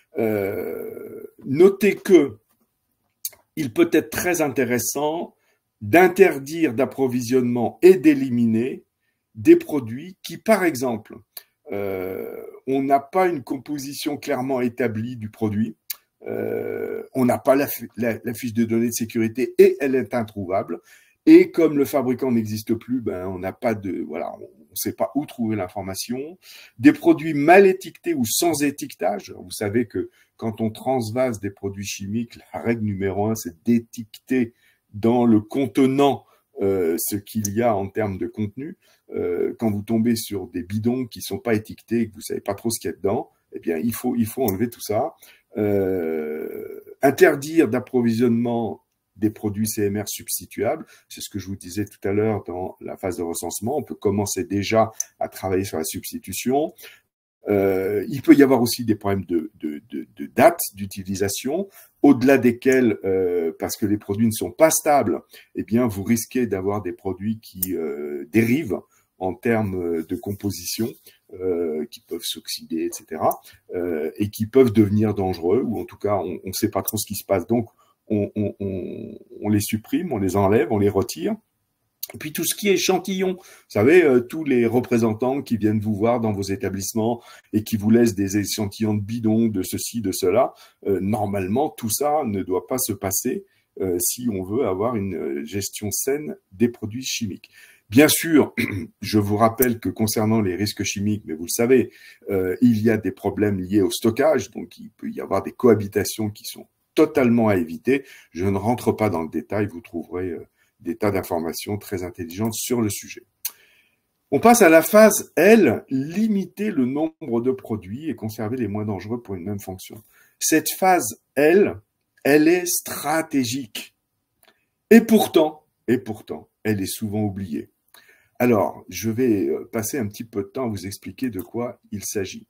Notez que il peut être très intéressant d'interdire d'approvisionnement et d'éliminer des produits qui, par exemple, on n'a pas une composition clairement établie du produit, on n'a pas la fiche de données de sécurité et elle est introuvable. Et comme le fabricant n'existe plus, ben on n'a pas de, voilà, on ne sait pas où trouver l'information. Des produits mal étiquetés ou sans étiquetage. Vous savez que quand on transvase des produits chimiques, la règle numéro 1, c'est d'étiqueter dans le contenant ce qu'il y a en termes de contenu. Quand vous tombez sur des bidons qui sont pas étiquetés et que vous savez pas trop ce qu'il y a dedans, eh bien il faut enlever tout ça. Interdire d'approvisionnement des produits CMR substituables, c'est ce que je vous disais tout à l'heure dans la phase de recensement. On peut commencer déjà à travailler sur la substitution. Il peut y avoir aussi des problèmes de date d'utilisation, au-delà desquels, parce que les produits ne sont pas stables, eh bien, vous risquez d'avoir des produits qui dérivent en termes de composition, qui peuvent s'oxyder, etc., et qui peuvent devenir dangereux, ou en tout cas, on ne sait pas trop ce qui se passe. Donc, on les supprime, on les enlève, on les retire. Et puis tout ce qui est échantillon, vous savez, tous les représentants qui viennent vous voir dans vos établissements et qui vous laissent des échantillons de bidons, de ceci, de cela, normalement, tout ça ne doit pas se passer si on veut avoir une gestion saine des produits chimiques. Bien sûr, je vous rappelle que concernant les risques chimiques, mais vous le savez, il y a des problèmes liés au stockage, donc il peut y avoir des cohabitations qui sont totalement à éviter. Je ne rentre pas dans le détail, vous trouverez des tas d'informations très intelligentes sur le sujet. On passe à la phase L, limiter le nombre de produits et conserver les moins dangereux pour une même fonction. Cette phase L, elle est stratégique. Et pourtant, elle est souvent oubliée. Alors, je vais passer un petit peu de temps à vous expliquer de quoi il s'agit.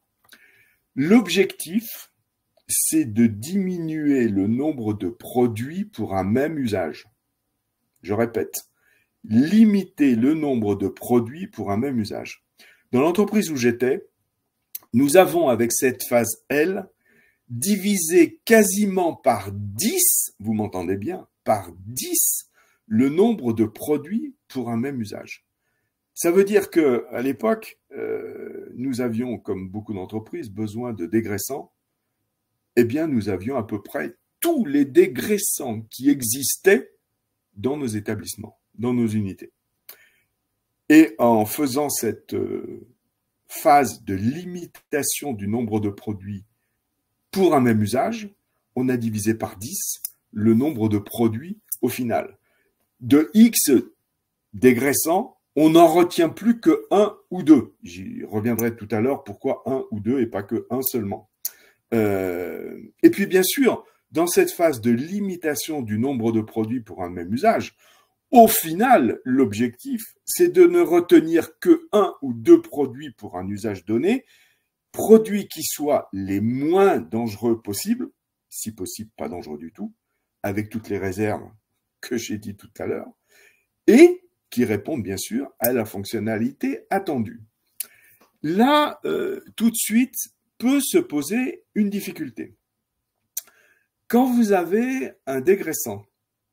L'objectif, c'est de diminuer le nombre de produits pour un même usage. Je répète, limiter le nombre de produits pour un même usage. Dans l'entreprise où j'étais, nous avons avec cette phase L divisé quasiment par 10, vous m'entendez bien, par 10 le nombre de produits pour un même usage. Ça veut dire qu'à l'époque, nous avions, comme beaucoup d'entreprises, besoin de dégraissants. Eh bien, nous avions à peu près tous les dégraissants qui existaient dans nos établissements, dans nos unités. Et en faisant cette phase de limitation du nombre de produits pour un même usage, on a divisé par 10 le nombre de produits au final. De X dégraissants, on n'en retient plus que 1 ou 2. J'y reviendrai tout à l'heure pourquoi 1 ou 2 et pas que 1 seulement. Et puis bien sûr, dans cette phase de limitation du nombre de produits pour un même usage, au final, l'objectif, c'est de ne retenir que un ou deux produits pour un usage donné, produits qui soient les moins dangereux possibles, si possible pas dangereux du tout, avec toutes les réserves que j'ai dit tout à l'heure, et qui répondent bien sûr à la fonctionnalité attendue. Là, tout de suite, peut se poser une difficulté. Quand vous avez un dégraissant,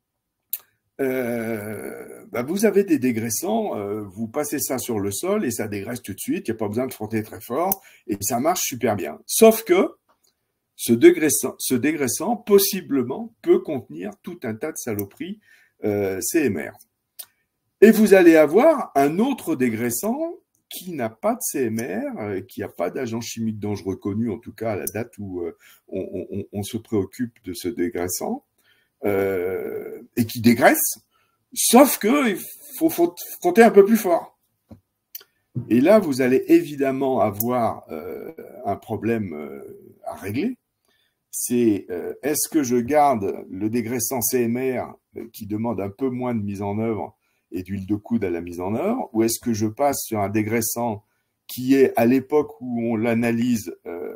vous avez des dégraissants, vous passez ça sur le sol et ça dégraisse tout de suite, il n'y a pas besoin de frotter très fort et ça marche super bien. Sauf que ce dégraissant possiblement peut contenir tout un tas de saloperies CMR. Et vous allez avoir un autre dégraissant qui n'a pas de CMR, qui n'a pas d'agent chimique dangereux connu, en tout cas à la date où on se préoccupe de ce dégraissant, et qui dégraisse, sauf qu'il faut frotter un peu plus fort. Et là, vous allez évidemment avoir un problème à régler. C'est est-ce que je garde le dégraissant CMR qui demande un peu moins de mise en œuvre et d'huile de coude à la mise en œuvre, ou est-ce que je passe sur un dégraissant qui est à l'époque où on l'analyse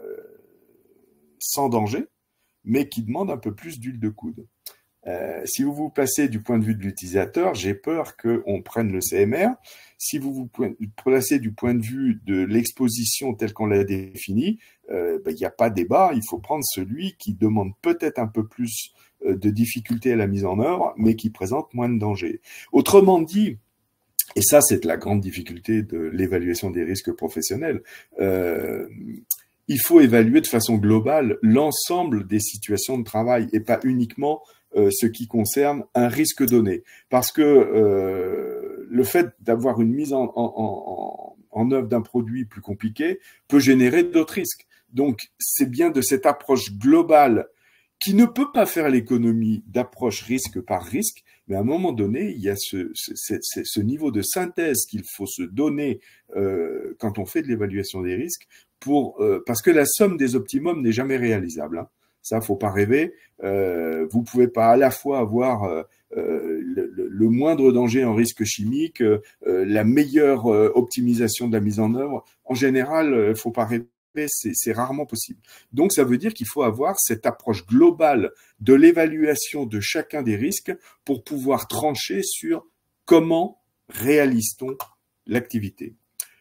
sans danger, mais qui demande un peu plus d'huile de coude. Si vous vous placez du point de vue de l'utilisateur, j'ai peur qu'on prenne le CMR. Si vous vous placez du point de vue de l'exposition telle qu'on l'a définie, il n'y a pas débat, il faut prendre celui qui demande peut-être un peu plus de difficulté à la mise en œuvre, mais qui présente moins de danger. Autrement dit, et ça c'est la grande difficulté de l'évaluation des risques professionnels, il faut évaluer de façon globale l'ensemble des situations de travail et pas uniquement ce qui concerne un risque donné. Parce que le fait d'avoir une mise en œuvre d'un produit plus compliqué peut générer d'autres risques. Donc, c'est bien de cette approche globale qui ne peut pas faire l'économie d'approche risque par risque, mais à un moment donné, il y a ce niveau de synthèse qu'il faut se donner quand on fait de l'évaluation des risques, parce que la somme des optimums n'est jamais réalisable. Hein. Ça, faut pas rêver. Vous pouvez pas à la fois avoir le moindre danger en risque chimique, la meilleure optimisation de la mise en œuvre. En général, faut pas rêver. C'est rarement possible. Donc, ça veut dire qu'il faut avoir cette approche globale de l'évaluation de chacun des risques pour pouvoir trancher sur comment réalise-t-on l'activité.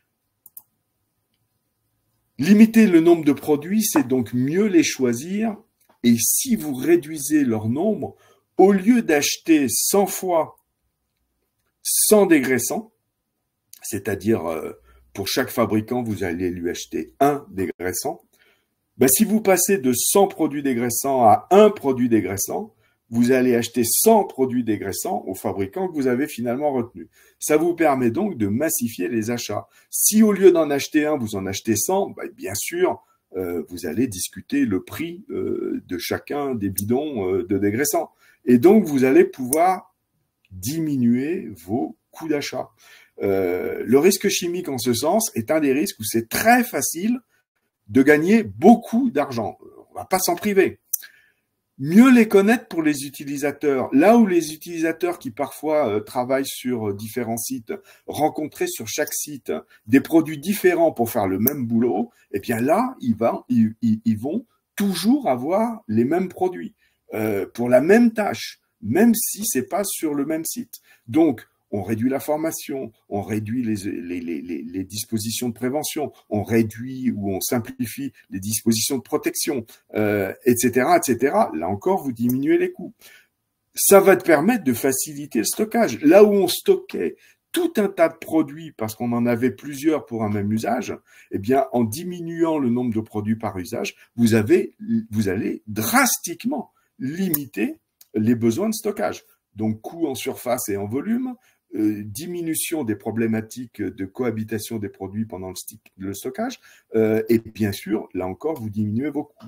Limiter le nombre de produits, c'est donc mieux les choisir. Et si vous réduisez leur nombre, au lieu d'acheter 100 fois 100 dégraissants, c'est-à-dire pour chaque fabricant, vous allez lui acheter un dégraissant. Si vous passez de 100 produits dégraissants à un produit dégraissant, vous allez acheter 100 produits dégraissants au fabricant que vous avez finalement retenu. Ça vous permet donc de massifier les achats. Si au lieu d'en acheter un, vous en achetez 100, bien sûr, vous allez discuter le prix de chacun des bidons de dégraissants. Et donc, vous allez pouvoir diminuer vos coûts d'achat. Le risque chimique en ce sens est un des risques où c'est très facile de gagner beaucoup d'argent. On va pas s'en priver. Mieux les connaître pour les utilisateurs. Là où les utilisateurs qui parfois travaillent sur différents sites, rencontrer sur chaque site des produits différents pour faire le même boulot, eh bien là, ils vont toujours avoir les mêmes produits pour la même tâche, même si c'est pas sur le même site. Donc, on réduit la formation, on réduit les dispositions de prévention, on réduit ou on simplifie les dispositions de protection, etc., etc. Là encore, vous diminuez les coûts. Ça va te permettre de faciliter le stockage. Là où on stockait tout un tas de produits parce qu'on en avait plusieurs pour un même usage, eh bien, en diminuant le nombre de produits par usage, vous allez drastiquement limiter les besoins de stockage. Donc, coût en surface et en volume, diminution des problématiques de cohabitation des produits pendant le stockage, et bien sûr, là encore, vous diminuez vos coûts.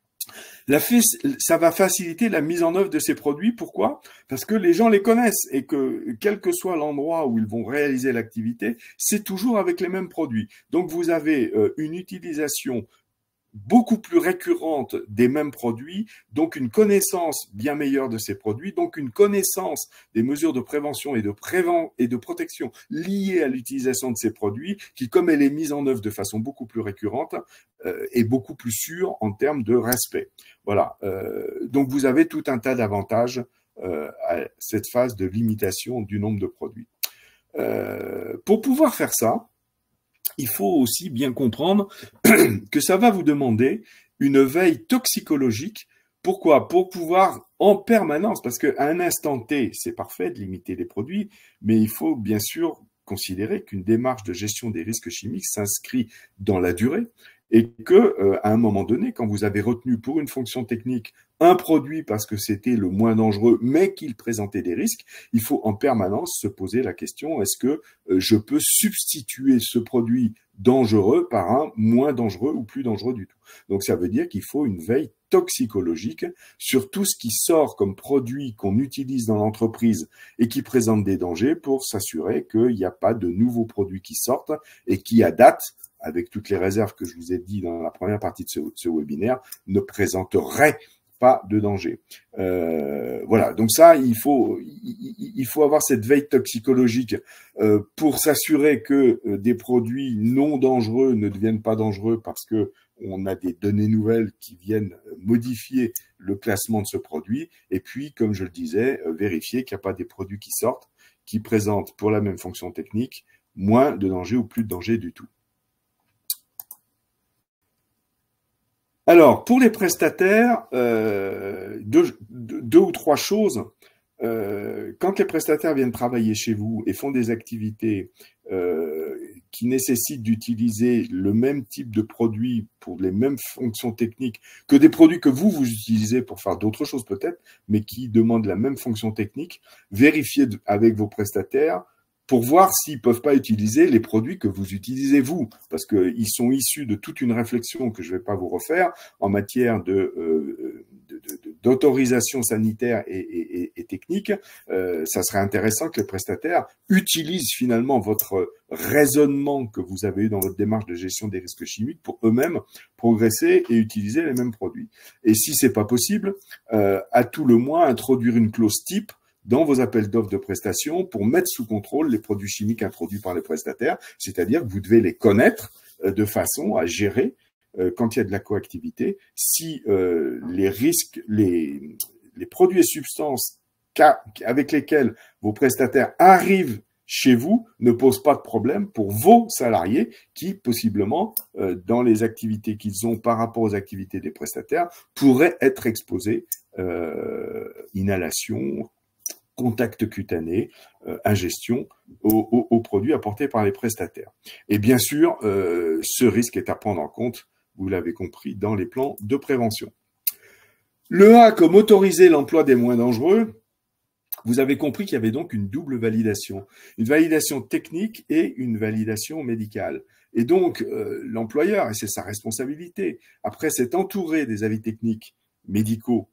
Ça va faciliter la mise en œuvre de ces produits. Pourquoi? Parce que les gens les connaissent et que, quel que soit l'endroit où ils vont réaliser l'activité, c'est toujours avec les mêmes produits. Donc, vous avez une utilisation beaucoup plus récurrente des mêmes produits, donc une connaissance bien meilleure de ces produits, donc une connaissance des mesures de prévention et de protection liées à l'utilisation de ces produits, qui, comme elle est mise en œuvre de façon beaucoup plus récurrente, est beaucoup plus sûre en termes de respect. Voilà. Donc vous avez tout un tas d'avantages à cette phase de limitation du nombre de produits. Pour pouvoir faire ça, il faut aussi bien comprendre que ça va vous demander une veille toxicologique. Pourquoi? Pour pouvoir en permanence, parce qu'à un instant T, c'est parfait de limiter les produits, mais il faut bien sûr considérer qu'une démarche de gestion des risques chimiques s'inscrit dans la durée et que, à un moment donné, quand vous avez retenu pour une fonction technique un produit parce que c'était le moins dangereux, mais qu'il présentait des risques, il faut en permanence se poser la question, est-ce que je peux substituer ce produit dangereux par un moins dangereux ou plus dangereux du tout? Donc ça veut dire qu'il faut une veille toxicologique sur tout ce qui sort comme produit qu'on utilise dans l'entreprise et qui présente des dangers pour s'assurer qu'il n'y a pas de nouveaux produits qui sortent et qui, à date, avec toutes les réserves que je vous ai dit dans la première partie de ce webinaire, ne présenteraient pas de danger. Voilà, donc ça, il faut avoir cette veille toxicologique pour s'assurer que des produits non dangereux ne deviennent pas dangereux parce que on a des données nouvelles qui viennent modifier le classement de ce produit. Et puis, comme je le disais, vérifier qu'il n'y a pas des produits qui sortent, qui présentent pour la même fonction technique moins de danger ou plus de danger du tout. Alors, pour les prestataires, deux ou trois choses. Quand les prestataires viennent travailler chez vous et font des activités qui nécessitent d'utiliser le même type de produit pour les mêmes fonctions techniques que des produits que vous utilisez pour faire d'autres choses peut-être, mais qui demandent la même fonction technique, vérifiez avec vos prestataires pour voir s'ils ne peuvent pas utiliser les produits que vous utilisez vous, parce qu'ils sont issus de toute une réflexion que je ne vais pas vous refaire en matière d'autorisation sanitaire et technique. Ça serait intéressant que les prestataires utilisent finalement votre raisonnement que vous avez eu dans votre démarche de gestion des risques chimiques pour eux-mêmes progresser et utiliser les mêmes produits. Et si c'est pas possible, à tout le moins introduire une clause type dans vos appels d'offres de prestations pour mettre sous contrôle les produits chimiques introduits par les prestataires, c'est-à-dire que vous devez les connaître de façon à gérer, quand il y a de la coactivité, si les risques, les produits et substances avec lesquels vos prestataires arrivent chez vous ne posent pas de problème pour vos salariés qui, possiblement, dans les activités qu'ils ont par rapport aux activités des prestataires, pourraient être exposés inhalation, contact cutané, ingestion aux produits apportés par les prestataires. Et bien sûr, ce risque est à prendre en compte, vous l'avez compris, dans les plans de prévention. Le A comme autoriser l'emploi des moins dangereux, vous avez compris qu'il y avait donc une double validation, une validation technique et une validation médicale. Et donc, l'employeur, et c'est sa responsabilité, après s'être entouré des avis techniques, médicaux,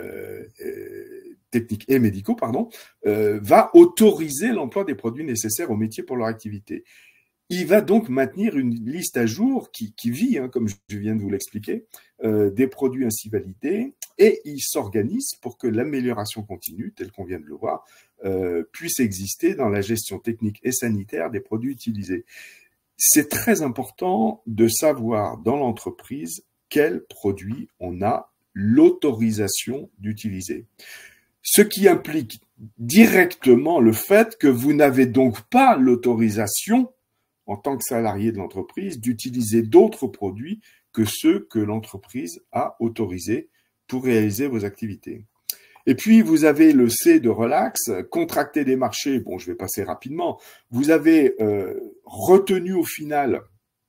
techniques et médicaux, va autoriser l'emploi des produits nécessaires au métier pour leur activité. Il va donc maintenir une liste à jour qui vit, comme je viens de vous l'expliquer, des produits ainsi validés, et il s'organise pour que l'amélioration continue, telle qu'on vient de le voir, puisse exister dans la gestion technique et sanitaire des produits utilisés. C'est très important de savoir dans l'entreprise quels produits on a l'autorisation d'utiliser. Ce qui implique directement le fait que vous n'avez donc pas l'autorisation, en tant que salarié de l'entreprise, d'utiliser d'autres produits que ceux que l'entreprise a autorisés pour réaliser vos activités. Et puis, vous avez le C de relax, contracter des marchés. Bon, je vais passer rapidement. Vous avez retenu au final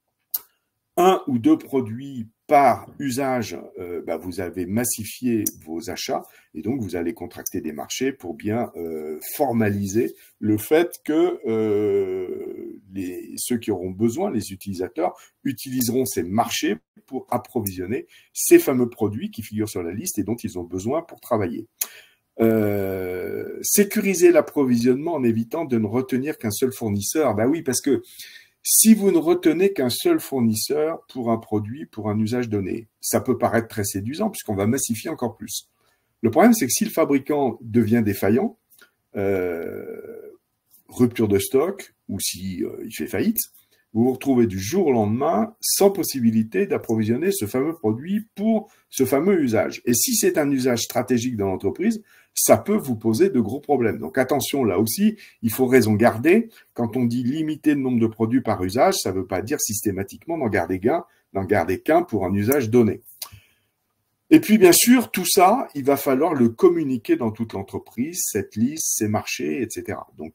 un ou deux produits par usage, vous avez massifié vos achats et donc vous allez contracter des marchés pour bien formaliser le fait que ceux qui auront besoin, les utilisateurs, utiliseront ces marchés pour approvisionner ces fameux produits qui figurent sur la liste et dont ils ont besoin pour travailler. Sécuriser l'approvisionnement en évitant de ne retenir qu'un seul fournisseur. Oui, parce que si vous ne retenez qu'un seul fournisseur pour un produit, pour un usage donné. Ça peut paraître très séduisant puisqu'on va massifier encore plus. Le problème, c'est que si le fabricant devient défaillant, rupture de stock, ou si il fait faillite, vous vous retrouvez du jour au lendemain sans possibilité d'approvisionner ce fameux produit pour ce fameux usage. Et si c'est un usage stratégique dans l'entreprise, ça peut vous poser de gros problèmes. Donc attention, là aussi, il faut raison garder. Quand on dit limiter le nombre de produits par usage, ça ne veut pas dire systématiquement d'en garder qu'un pour un usage donné. Et puis, bien sûr, tout ça, il va falloir le communiquer dans toute l'entreprise, cette liste, ces marchés, etc. Donc,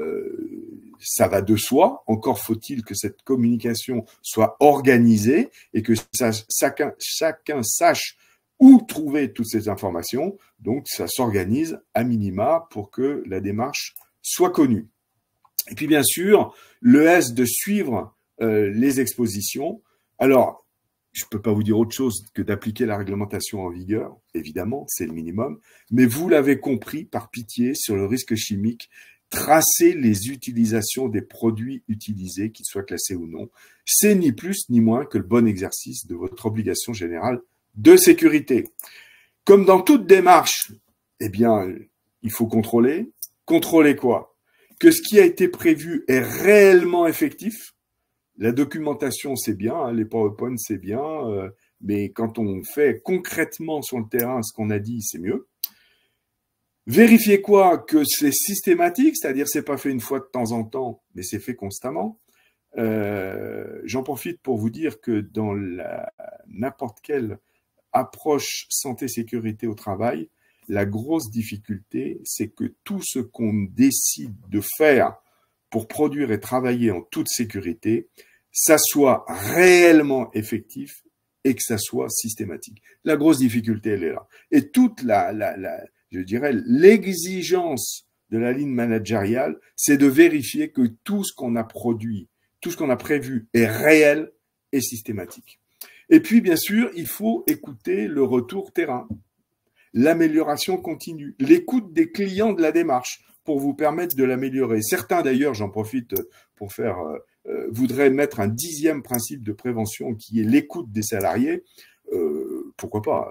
ça va de soi. Encore faut-il que cette communication soit organisée et que chacun sache où trouver toutes ces informations. Donc, ça s'organise à minima pour que la démarche soit connue. Et puis, bien sûr, le S de suivre les expositions. Alors, je ne peux pas vous dire autre chose que d'appliquer la réglementation en vigueur, évidemment, c'est le minimum, mais vous l'avez compris, par pitié, sur le risque chimique, tracez les utilisations des produits utilisés, qu'ils soient classés ou non. C'est ni plus ni moins que le bon exercice de votre obligation générale de sécurité. Comme dans toute démarche, eh bien, il faut contrôler. Contrôler quoi? Que ce qui a été prévu est réellement effectif. La documentation, c'est bien, hein, les PowerPoint, c'est bien, mais quand on fait concrètement sur le terrain ce qu'on a dit, c'est mieux. Vérifiez quoi? Que c'est systématique, c'est-à-dire c'est pas fait une fois de temps en temps, mais c'est fait constamment. J'en profite pour vous dire que dans n'importe quelle approche santé-sécurité au travail, la grosse difficulté, c'est que tout ce qu'on décide de faire pour produire et travailler en toute sécurité, ça soit réellement effectif et que ça soit systématique. La grosse difficulté, elle est là. Et toute je dirais, l'exigence de la ligne managériale, c'est de vérifier que tout ce qu'on a produit, tout ce qu'on a prévu est réel et systématique. Et puis, bien sûr, il faut écouter le retour terrain, l'amélioration continue, l'écoute des clients de la démarche pour vous permettre de l'améliorer. Certains, d'ailleurs, j'en profite pour voudraient mettre un 10e principe de prévention qui est l'écoute des salariés. Pourquoi pas?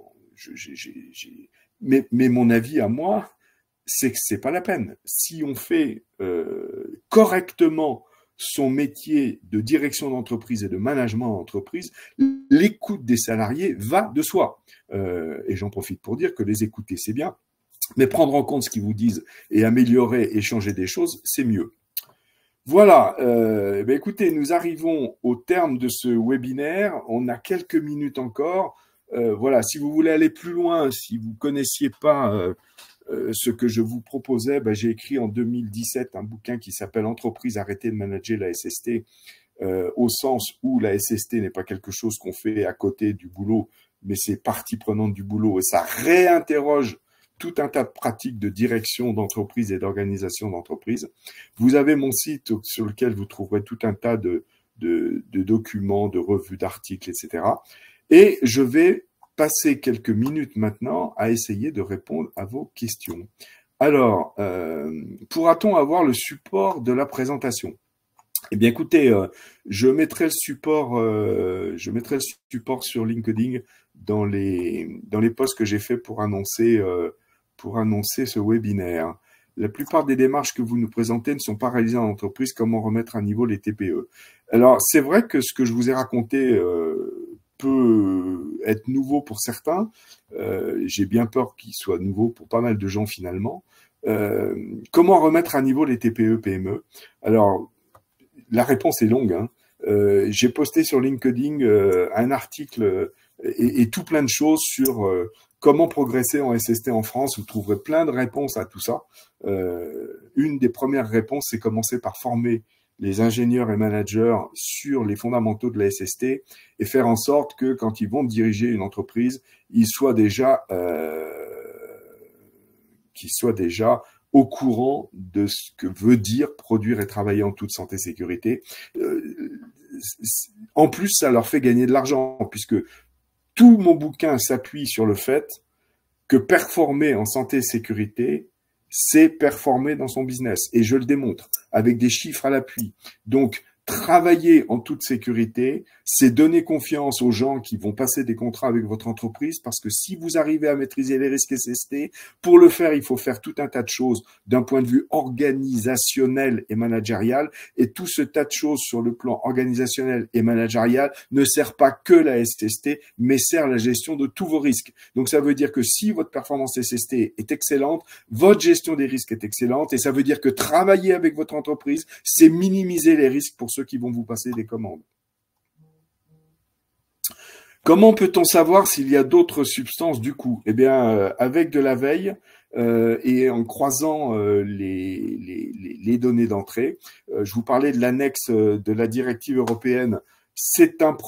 Mais mon avis à moi, c'est que c'est pas la peine. Si on fait correctement son métier de direction d'entreprise et de management d'entreprise, l'écoute des salariés va de soi. Et j'en profite pour dire que les écouter, c'est bien, mais prendre en compte ce qu'ils vous disent et améliorer et changer des choses, c'est mieux. Voilà, écoutez, nous arrivons au terme de ce webinaire. On a quelques minutes encore. Voilà, si vous voulez aller plus loin, si vous ne connaissiez pas ce que je vous proposais, j'ai écrit en 2017 un bouquin qui s'appelle « Entreprise, arrêtez de manager la SST », au sens où la SST n'est pas quelque chose qu'on fait à côté du boulot, mais c'est partie prenante du boulot et ça réinterroge tout un tas de pratiques de direction d'entreprise et d'organisation d'entreprise. Vous avez mon site sur lequel vous trouverez tout un tas de documents, de revues, d'articles, etc. Et je vais passer quelques minutes maintenant à essayer de répondre à vos questions. Alors, pourra-t-on avoir le support de la présentation? Eh bien, écoutez, je mettrai le support sur LinkedIn dans les posts que j'ai fait pour annoncer ce webinaire. La plupart des démarches que vous nous présentez ne sont pas réalisées en entreprise. Comment remettre à niveau les TPE? Alors, c'est vrai que ce que je vous ai raconté peut être nouveau pour certains. J'ai bien peur qu'il soit nouveau pour pas mal de gens finalement. Comment remettre à niveau les TPE, PME? Alors, la réponse est longue, hein. J'ai posté sur LinkedIn un article et tout plein de choses sur comment progresser en SST en France. Vous trouverez plein de réponses à tout ça. Une des premières réponses, c'est commencer par former les ingénieurs et managers sur les fondamentaux de la SST et faire en sorte que quand ils vont diriger une entreprise, ils soient déjà au courant de ce que veut dire produire et travailler en toute santé et sécurité. En plus, ça leur fait gagner de l'argent, puisque tout mon bouquin s'appuie sur le fait que performer en santé et sécurité, c'est performer dans son business. Et je le démontre avec des chiffres à l'appui. Donc, Travailler en toute sécurité, c'est donner confiance aux gens qui vont passer des contrats avec votre entreprise, parce que si vous arrivez à maîtriser les risques SST, pour le faire, il faut faire tout un tas de choses d'un point de vue organisationnel et managérial, et tout ce tas de choses sur le plan organisationnel et managérial ne sert pas que la SST, mais sert la gestion de tous vos risques. Donc ça veut dire que si votre performance SST est excellente, votre gestion des risques est excellente, et ça veut dire que travailler avec votre entreprise, c'est minimiser les risques pour ceux qui vont vous passer des commandes. Comment peut-on savoir s'il y a d'autres substances du coup? Eh bien, avec de la veille et en croisant les données d'entrée. Je vous parlais de l'annexe de la directive européenne. C'est une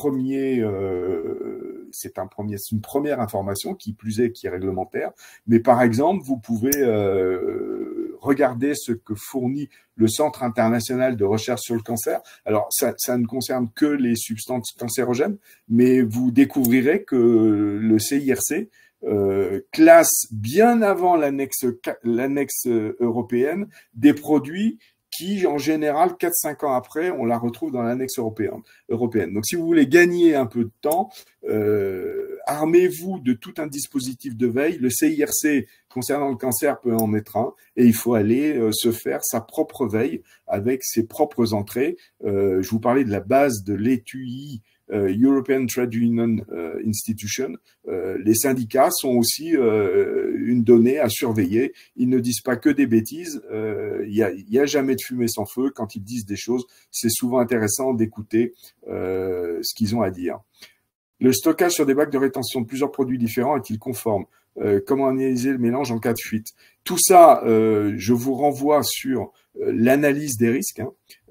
première information qui plus est, qui est réglementaire. Mais par exemple, vous pouvez regarder ce que fournit le Centre international de recherche sur le cancer. Alors, ça ne concerne que les substances cancérogènes, mais vous découvrirez que le CIRC classe bien avant l'annexe européenne des produits qui, en général, 4-5 ans après, on la retrouve dans l'annexe européenne. Donc, si vous voulez gagner un peu de temps, armez-vous de tout un dispositif de veille. Le CIRC, concernant le cancer, peut en mettre un, et il faut aller se faire sa propre veille avec ses propres entrées. Je vous parlais de la base de l'ETUI, European Trade Union Institution. Les syndicats sont aussi une donnée à surveiller. Ils ne disent pas que des bêtises. Il y a jamais de fumée sans feu. Quand ils disent des choses, c'est souvent intéressant d'écouter ce qu'ils ont à dire. Le stockage sur des bacs de rétention de plusieurs produits différents est-il conforme? Comment analyser le mélange en cas de fuite? Tout ça, je vous renvoie sur l'analyse des risques.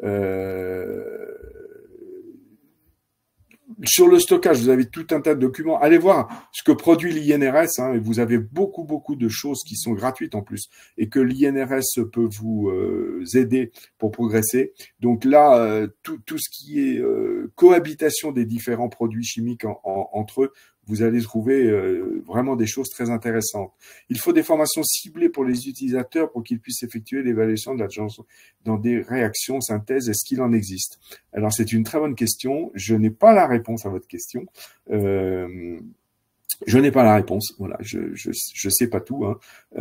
Sur le stockage, vous avez tout un tas de documents. Allez voir ce que produit l'INRS. Et vous avez beaucoup de choses qui sont gratuites en plus, et que l'INRS peut vous aider pour progresser. Donc là, tout ce qui est cohabitation des différents produits chimiques entre eux, vous allez trouver vraiment des choses très intéressantes. Il faut des formations ciblées pour les utilisateurs pour qu'ils puissent effectuer l'évaluation de l'agence dans des réactions synthèse. Est-ce qu'il en existe? Alors, c'est une très bonne question. Je n'ai pas la réponse à votre question. Je n'ai pas la réponse. Voilà, je sais pas tout.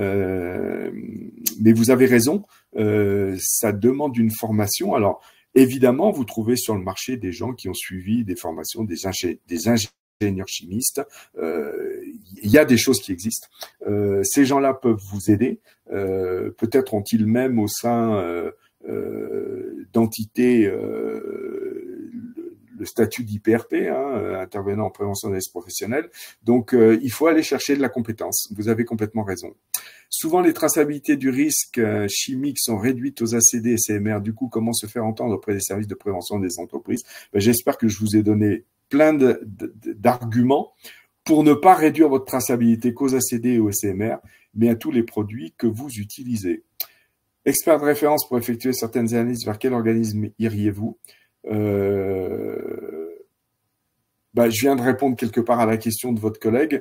Mais vous avez raison. Ça demande une formation. Alors, évidemment, vous trouvez sur le marché des gens qui ont suivi des formations, des ingénieurs chimistes. Il y a des choses qui existent. Ces gens-là peuvent vous aider. Peut-être ont-ils même au sein d'entités le statut d'IPRP, intervenant en prévention des risques professionnels. Donc, il faut aller chercher de la compétence. Vous avez complètement raison. Souvent, les traçabilités du risque chimique sont réduites aux ACD et CMR. Du coup, comment se faire entendre auprès des services de prévention des entreprises? J'espère que je vous ai donné plein d'arguments pour ne pas réduire votre traçabilité qu'aux ACD et aux CMR, mais à tous les produits que vous utilisez. Expert de référence pour effectuer certaines analyses, vers quel organisme iriez-vous? Je viens de répondre quelque part à la question de votre collègue.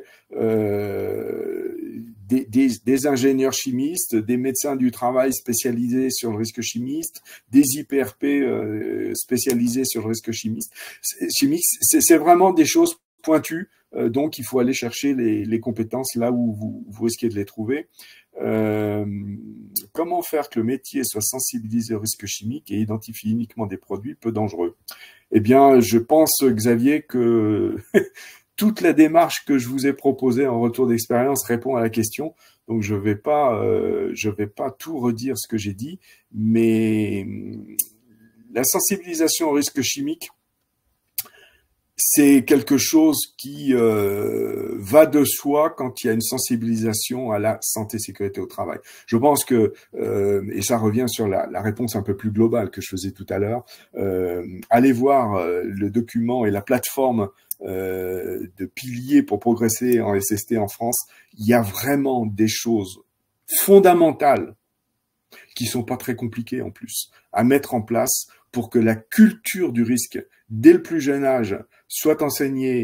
Des ingénieurs chimistes, des médecins du travail spécialisés sur le risque chimiste, des IPRP spécialisés sur le risque chimique. C'est vraiment des choses pointues, donc il faut aller chercher les compétences là où vous risquez de les trouver. Comment faire que le métier soit sensibilisé au risque chimique et identifie uniquement des produits peu dangereux? Eh bien, je pense, Xavier, que toute la démarche que je vous ai proposée en retour d'expérience répond à la question. Donc, je vais pas tout redire ce que j'ai dit, mais la sensibilisation au risque chimique, c'est quelque chose qui va de soi quand il y a une sensibilisation à la santé-sécurité au travail. Je pense que, et ça revient sur la réponse un peu plus globale que je faisais tout à l'heure, allez voir le document et la plateforme de piliers pour progresser en SST en France. Il y a vraiment des choses fondamentales qui sont pas très compliquées en plus à mettre en place pour que la culture du risque dès le plus jeune âge soit enseignée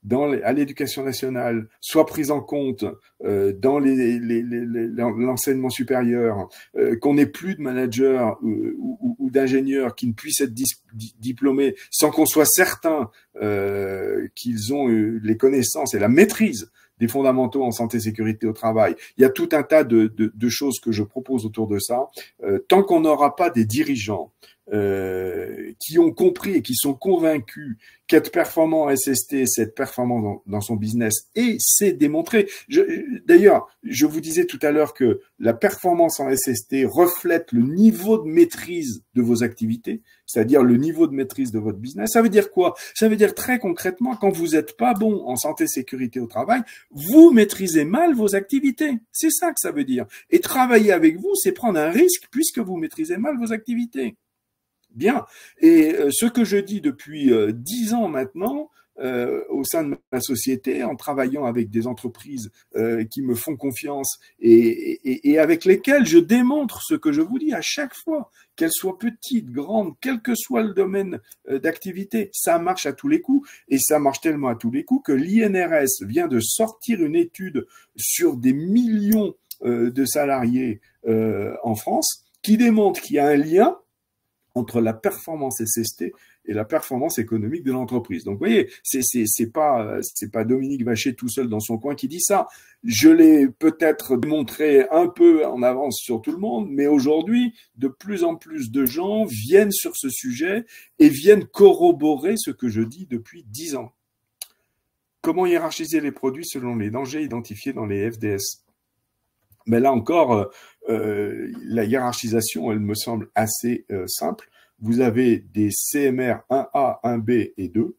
à l'éducation nationale soient prises en compte dans l'enseignement supérieur, qu'on n'ait plus de managers ou d'ingénieurs qui ne puissent être diplômés sans qu'on soit certain qu'ils ont les connaissances et la maîtrise des fondamentaux en santé et sécurité au travail. Il y a tout un tas de choses que je propose autour de ça. Tant qu'on n'aura pas des dirigeants qui ont compris et qui sont convaincus qu'être performant en SST, c'est être performant dans son business, et c'est démontré. D'ailleurs, je vous disais tout à l'heure que la performance en SST reflète le niveau de maîtrise de vos activités, c'est-à-dire le niveau de maîtrise de votre business. Ça veut dire quoi? Ça veut dire très concrètement, quand vous n'êtes pas bon en santé et sécurité au travail, vous maîtrisez mal vos activités. C'est ça que ça veut dire. Et travailler avec vous, c'est prendre un risque puisque vous maîtrisez mal vos activités. Bien. Et ce que je dis depuis 10 ans maintenant, au sein de ma société, en travaillant avec des entreprises qui me font confiance et avec lesquelles je démontre ce que je vous dis à chaque fois, qu'elles soient petites, grandes, quel que soit le domaine d'activité, ça marche à tous les coups, et ça marche tellement à tous les coups que l'INRS vient de sortir une étude sur des millions de salariés en France qui démontre qu'il y a un lien entre la performance SST et la performance économique de l'entreprise. Donc, vous voyez, c'est pas Dominique Vacher tout seul dans son coin qui dit ça. Je l'ai peut-être démontré un peu en avance sur tout le monde, mais aujourd'hui, de plus en plus de gens viennent sur ce sujet et viennent corroborer ce que je dis depuis 10 ans. Comment hiérarchiser les produits selon les dangers identifiés dans les FDS? Mais là encore, la hiérarchisation, elle me semble assez simple. Vous avez des CMR 1A, 1B et 2.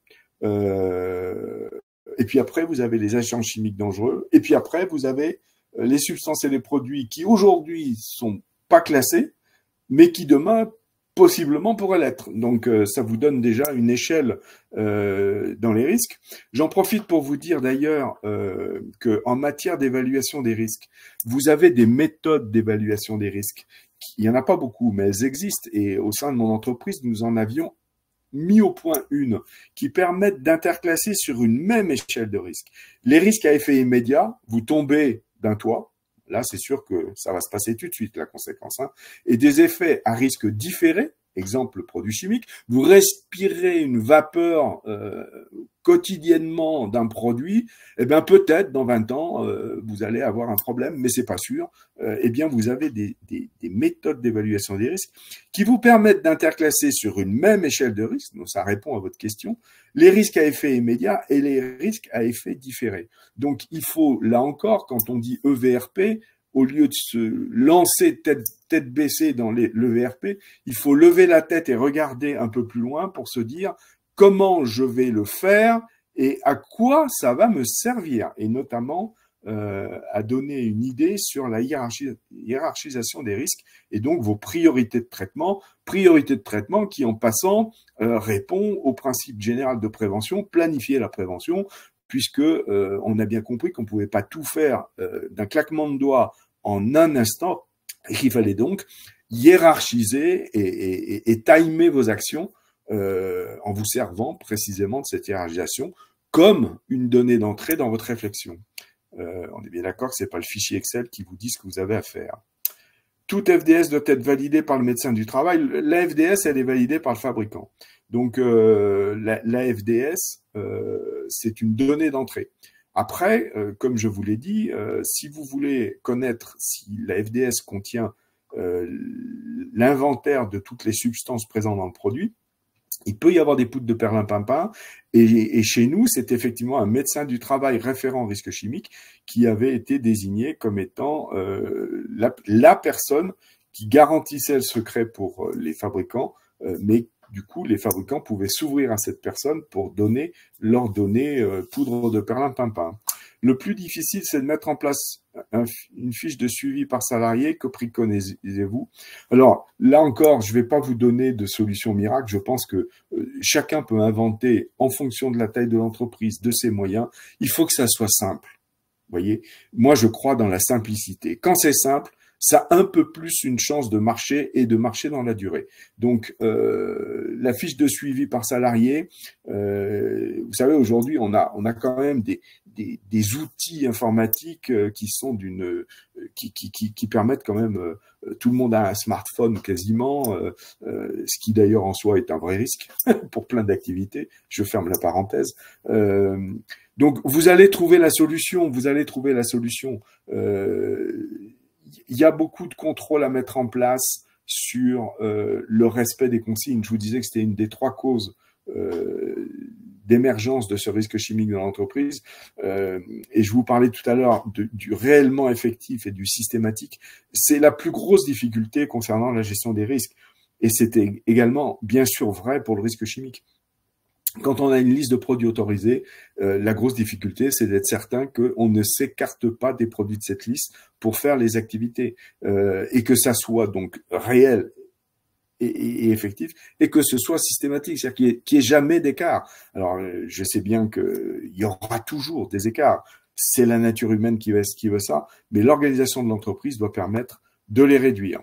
Et puis après, vous avez les agents chimiques dangereux. Et puis après, vous avez les substances et les produits qui aujourd'hui sont pas classés, mais qui demain possiblement pourraient l'être. Donc ça vous donne déjà une échelle dans les risques. J'en profite pour vous dire d'ailleurs qu'en matière d'évaluation des risques, vous avez des méthodes d'évaluation des risques. Il n'y en a pas beaucoup, mais elles existent. Et au sein de mon entreprise, nous en avions mis au point une qui permettent d'interclasser sur une même échelle de risque. Les risques à effet immédiat, vous tombez d'un toit. Là, c'est sûr que ça va se passer tout de suite, la conséquence. Et des effets à risque différé, exemple produit chimique, vous respirez une vapeur quotidiennement d'un produit, eh bien peut-être dans 20 ans, vous allez avoir un problème, mais c'est pas sûr. Eh bien, vous avez des méthodes d'évaluation des risques qui vous permettent d'interclasser sur une même échelle de risque, donc ça répond à votre question, les risques à effet immédiat et les risques à effet différé. Donc, il faut, là encore, quand on dit EVRP, au lieu de se lancer tête baissée dans l'EVRP, il faut lever la tête et regarder un peu plus loin pour se dire comment je vais le faire et à quoi ça va me servir, et notamment à donner une idée sur la hiérarchisation des risques et donc vos priorités de traitement qui, en passant, répond au principe général de prévention, planifier la prévention, puisque on a bien compris qu'on ne pouvait pas tout faire d'un claquement de doigts en un instant, et qu'il fallait donc hiérarchiser et timer vos actions en vous servant précisément de cette hiérarchisation comme une donnée d'entrée dans votre réflexion. On est bien d'accord que ce n'est pas le fichier Excel qui vous dit ce que vous avez à faire. Toute FDS doit être validée par le médecin du travail. La FDS, elle est validée par le fabricant. Donc, la FDS, c'est une donnée d'entrée. Après, comme je vous l'ai dit, si vous voulez connaître si la FDS contient l'inventaire de toutes les substances présentes dans le produit, il peut y avoir des poudres de perlimpinpin, et chez nous, c'est effectivement un médecin du travail référent en risque chimique qui avait été désigné comme étant la personne qui garantissait le secret pour les fabricants, mais du coup, les fabricants pouvaient s'ouvrir à cette personne pour leur donner poudre de perlimpinpin. Le plus difficile, c'est de mettre en place une fiche de suivi par salarié. Que préconisez-vous? Alors, là encore, je ne vais pas vous donner de solution miracle. Je pense que chacun peut inventer en fonction de la taille de l'entreprise, de ses moyens. Il faut que ça soit simple. Vous voyez, moi, je crois dans la simplicité. Quand c'est simple, ça a un peu plus une chance de marcher et de marcher dans la durée. Donc, la fiche de suivi par salarié, vous savez, aujourd'hui, on a quand même des outils informatiques qui permettent quand même, tout le monde a un smartphone quasiment, ce qui d'ailleurs en soi est un vrai risque pour plein d'activités. Je ferme la parenthèse. Donc, vous allez trouver la solution. Il y a beaucoup de contrôles à mettre en place sur le respect des consignes. Je vous disais que c'était une des 3 causes d'émergence de ce risque chimique dans l'entreprise. Et je vous parlais tout à l'heure du réellement effectif et du systématique. C'est la plus grosse difficulté concernant la gestion des risques. Et c'était également, bien sûr, vrai pour le risque chimique. Quand on a une liste de produits autorisés, la grosse difficulté, c'est d'être certain qu'on ne s'écarte pas des produits de cette liste pour faire les activités et que ça soit donc réel et effectif et que ce soit systématique, c'est-à-dire qu'il n'y ait jamais d'écart. Alors, je sais bien qu'il y aura toujours des écarts. C'est la nature humaine qui veut ça, mais l'organisation de l'entreprise doit permettre de les réduire.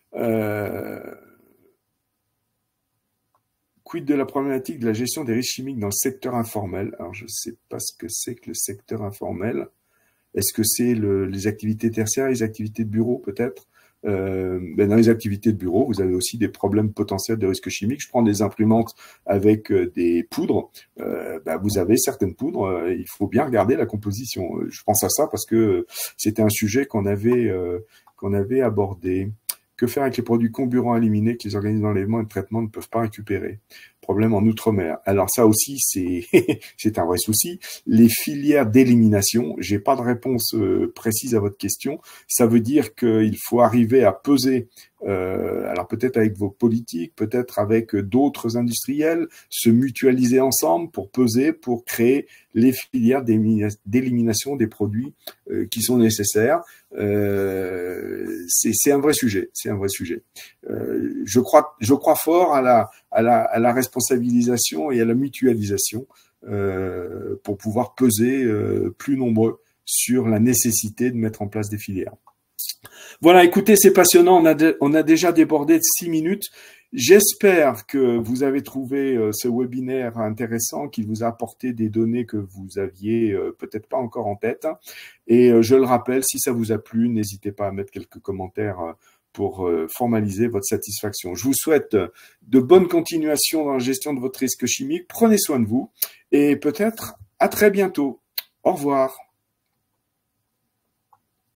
Quid de la problématique de la gestion des risques chimiques dans le secteur informel? Alors, je ne sais pas ce que c'est que le secteur informel. Est-ce que c'est les activités tertiaires, les activités de bureau peut-être? Dans les activités de bureau, vous avez aussi des problèmes potentiels de risques chimiques. Je prends des imprimantes avec des poudres. Vous avez certaines poudres. Il faut bien regarder la composition. Je pense à ça parce que c'était un sujet qu'on avait abordé. Que faire avec les produits comburants éliminés que les organismes d'enlèvement et de traitement ne peuvent pas récupérer? Problème en Outre-mer. Alors ça aussi, c'est un vrai souci. Les filières d'élimination, j'ai pas de réponse précise à votre question. Ça veut dire qu'il faut arriver à peser, alors peut-être avec vos politiques, peut-être avec d'autres industriels, se mutualiser ensemble pour peser, pour créer les filières d'élimination des produits qui sont nécessaires. C'est un vrai sujet. Je crois fort à la responsabilisation et à la mutualisation pour pouvoir peser plus nombreux sur la nécessité de mettre en place des filières. Voilà, écoutez, c'est passionnant. On a déjà débordé de 6 minutes. J'espère que vous avez trouvé ce webinaire intéressant, qu'il vous a apporté des données que vous aviez peut-être pas encore en tête. Et je le rappelle, si ça vous a plu, n'hésitez pas à mettre quelques commentaires pour formaliser votre satisfaction. Je vous souhaite de bonnes continuations dans la gestion de votre risque chimique. Prenez soin de vous et peut-être à très bientôt. Au revoir.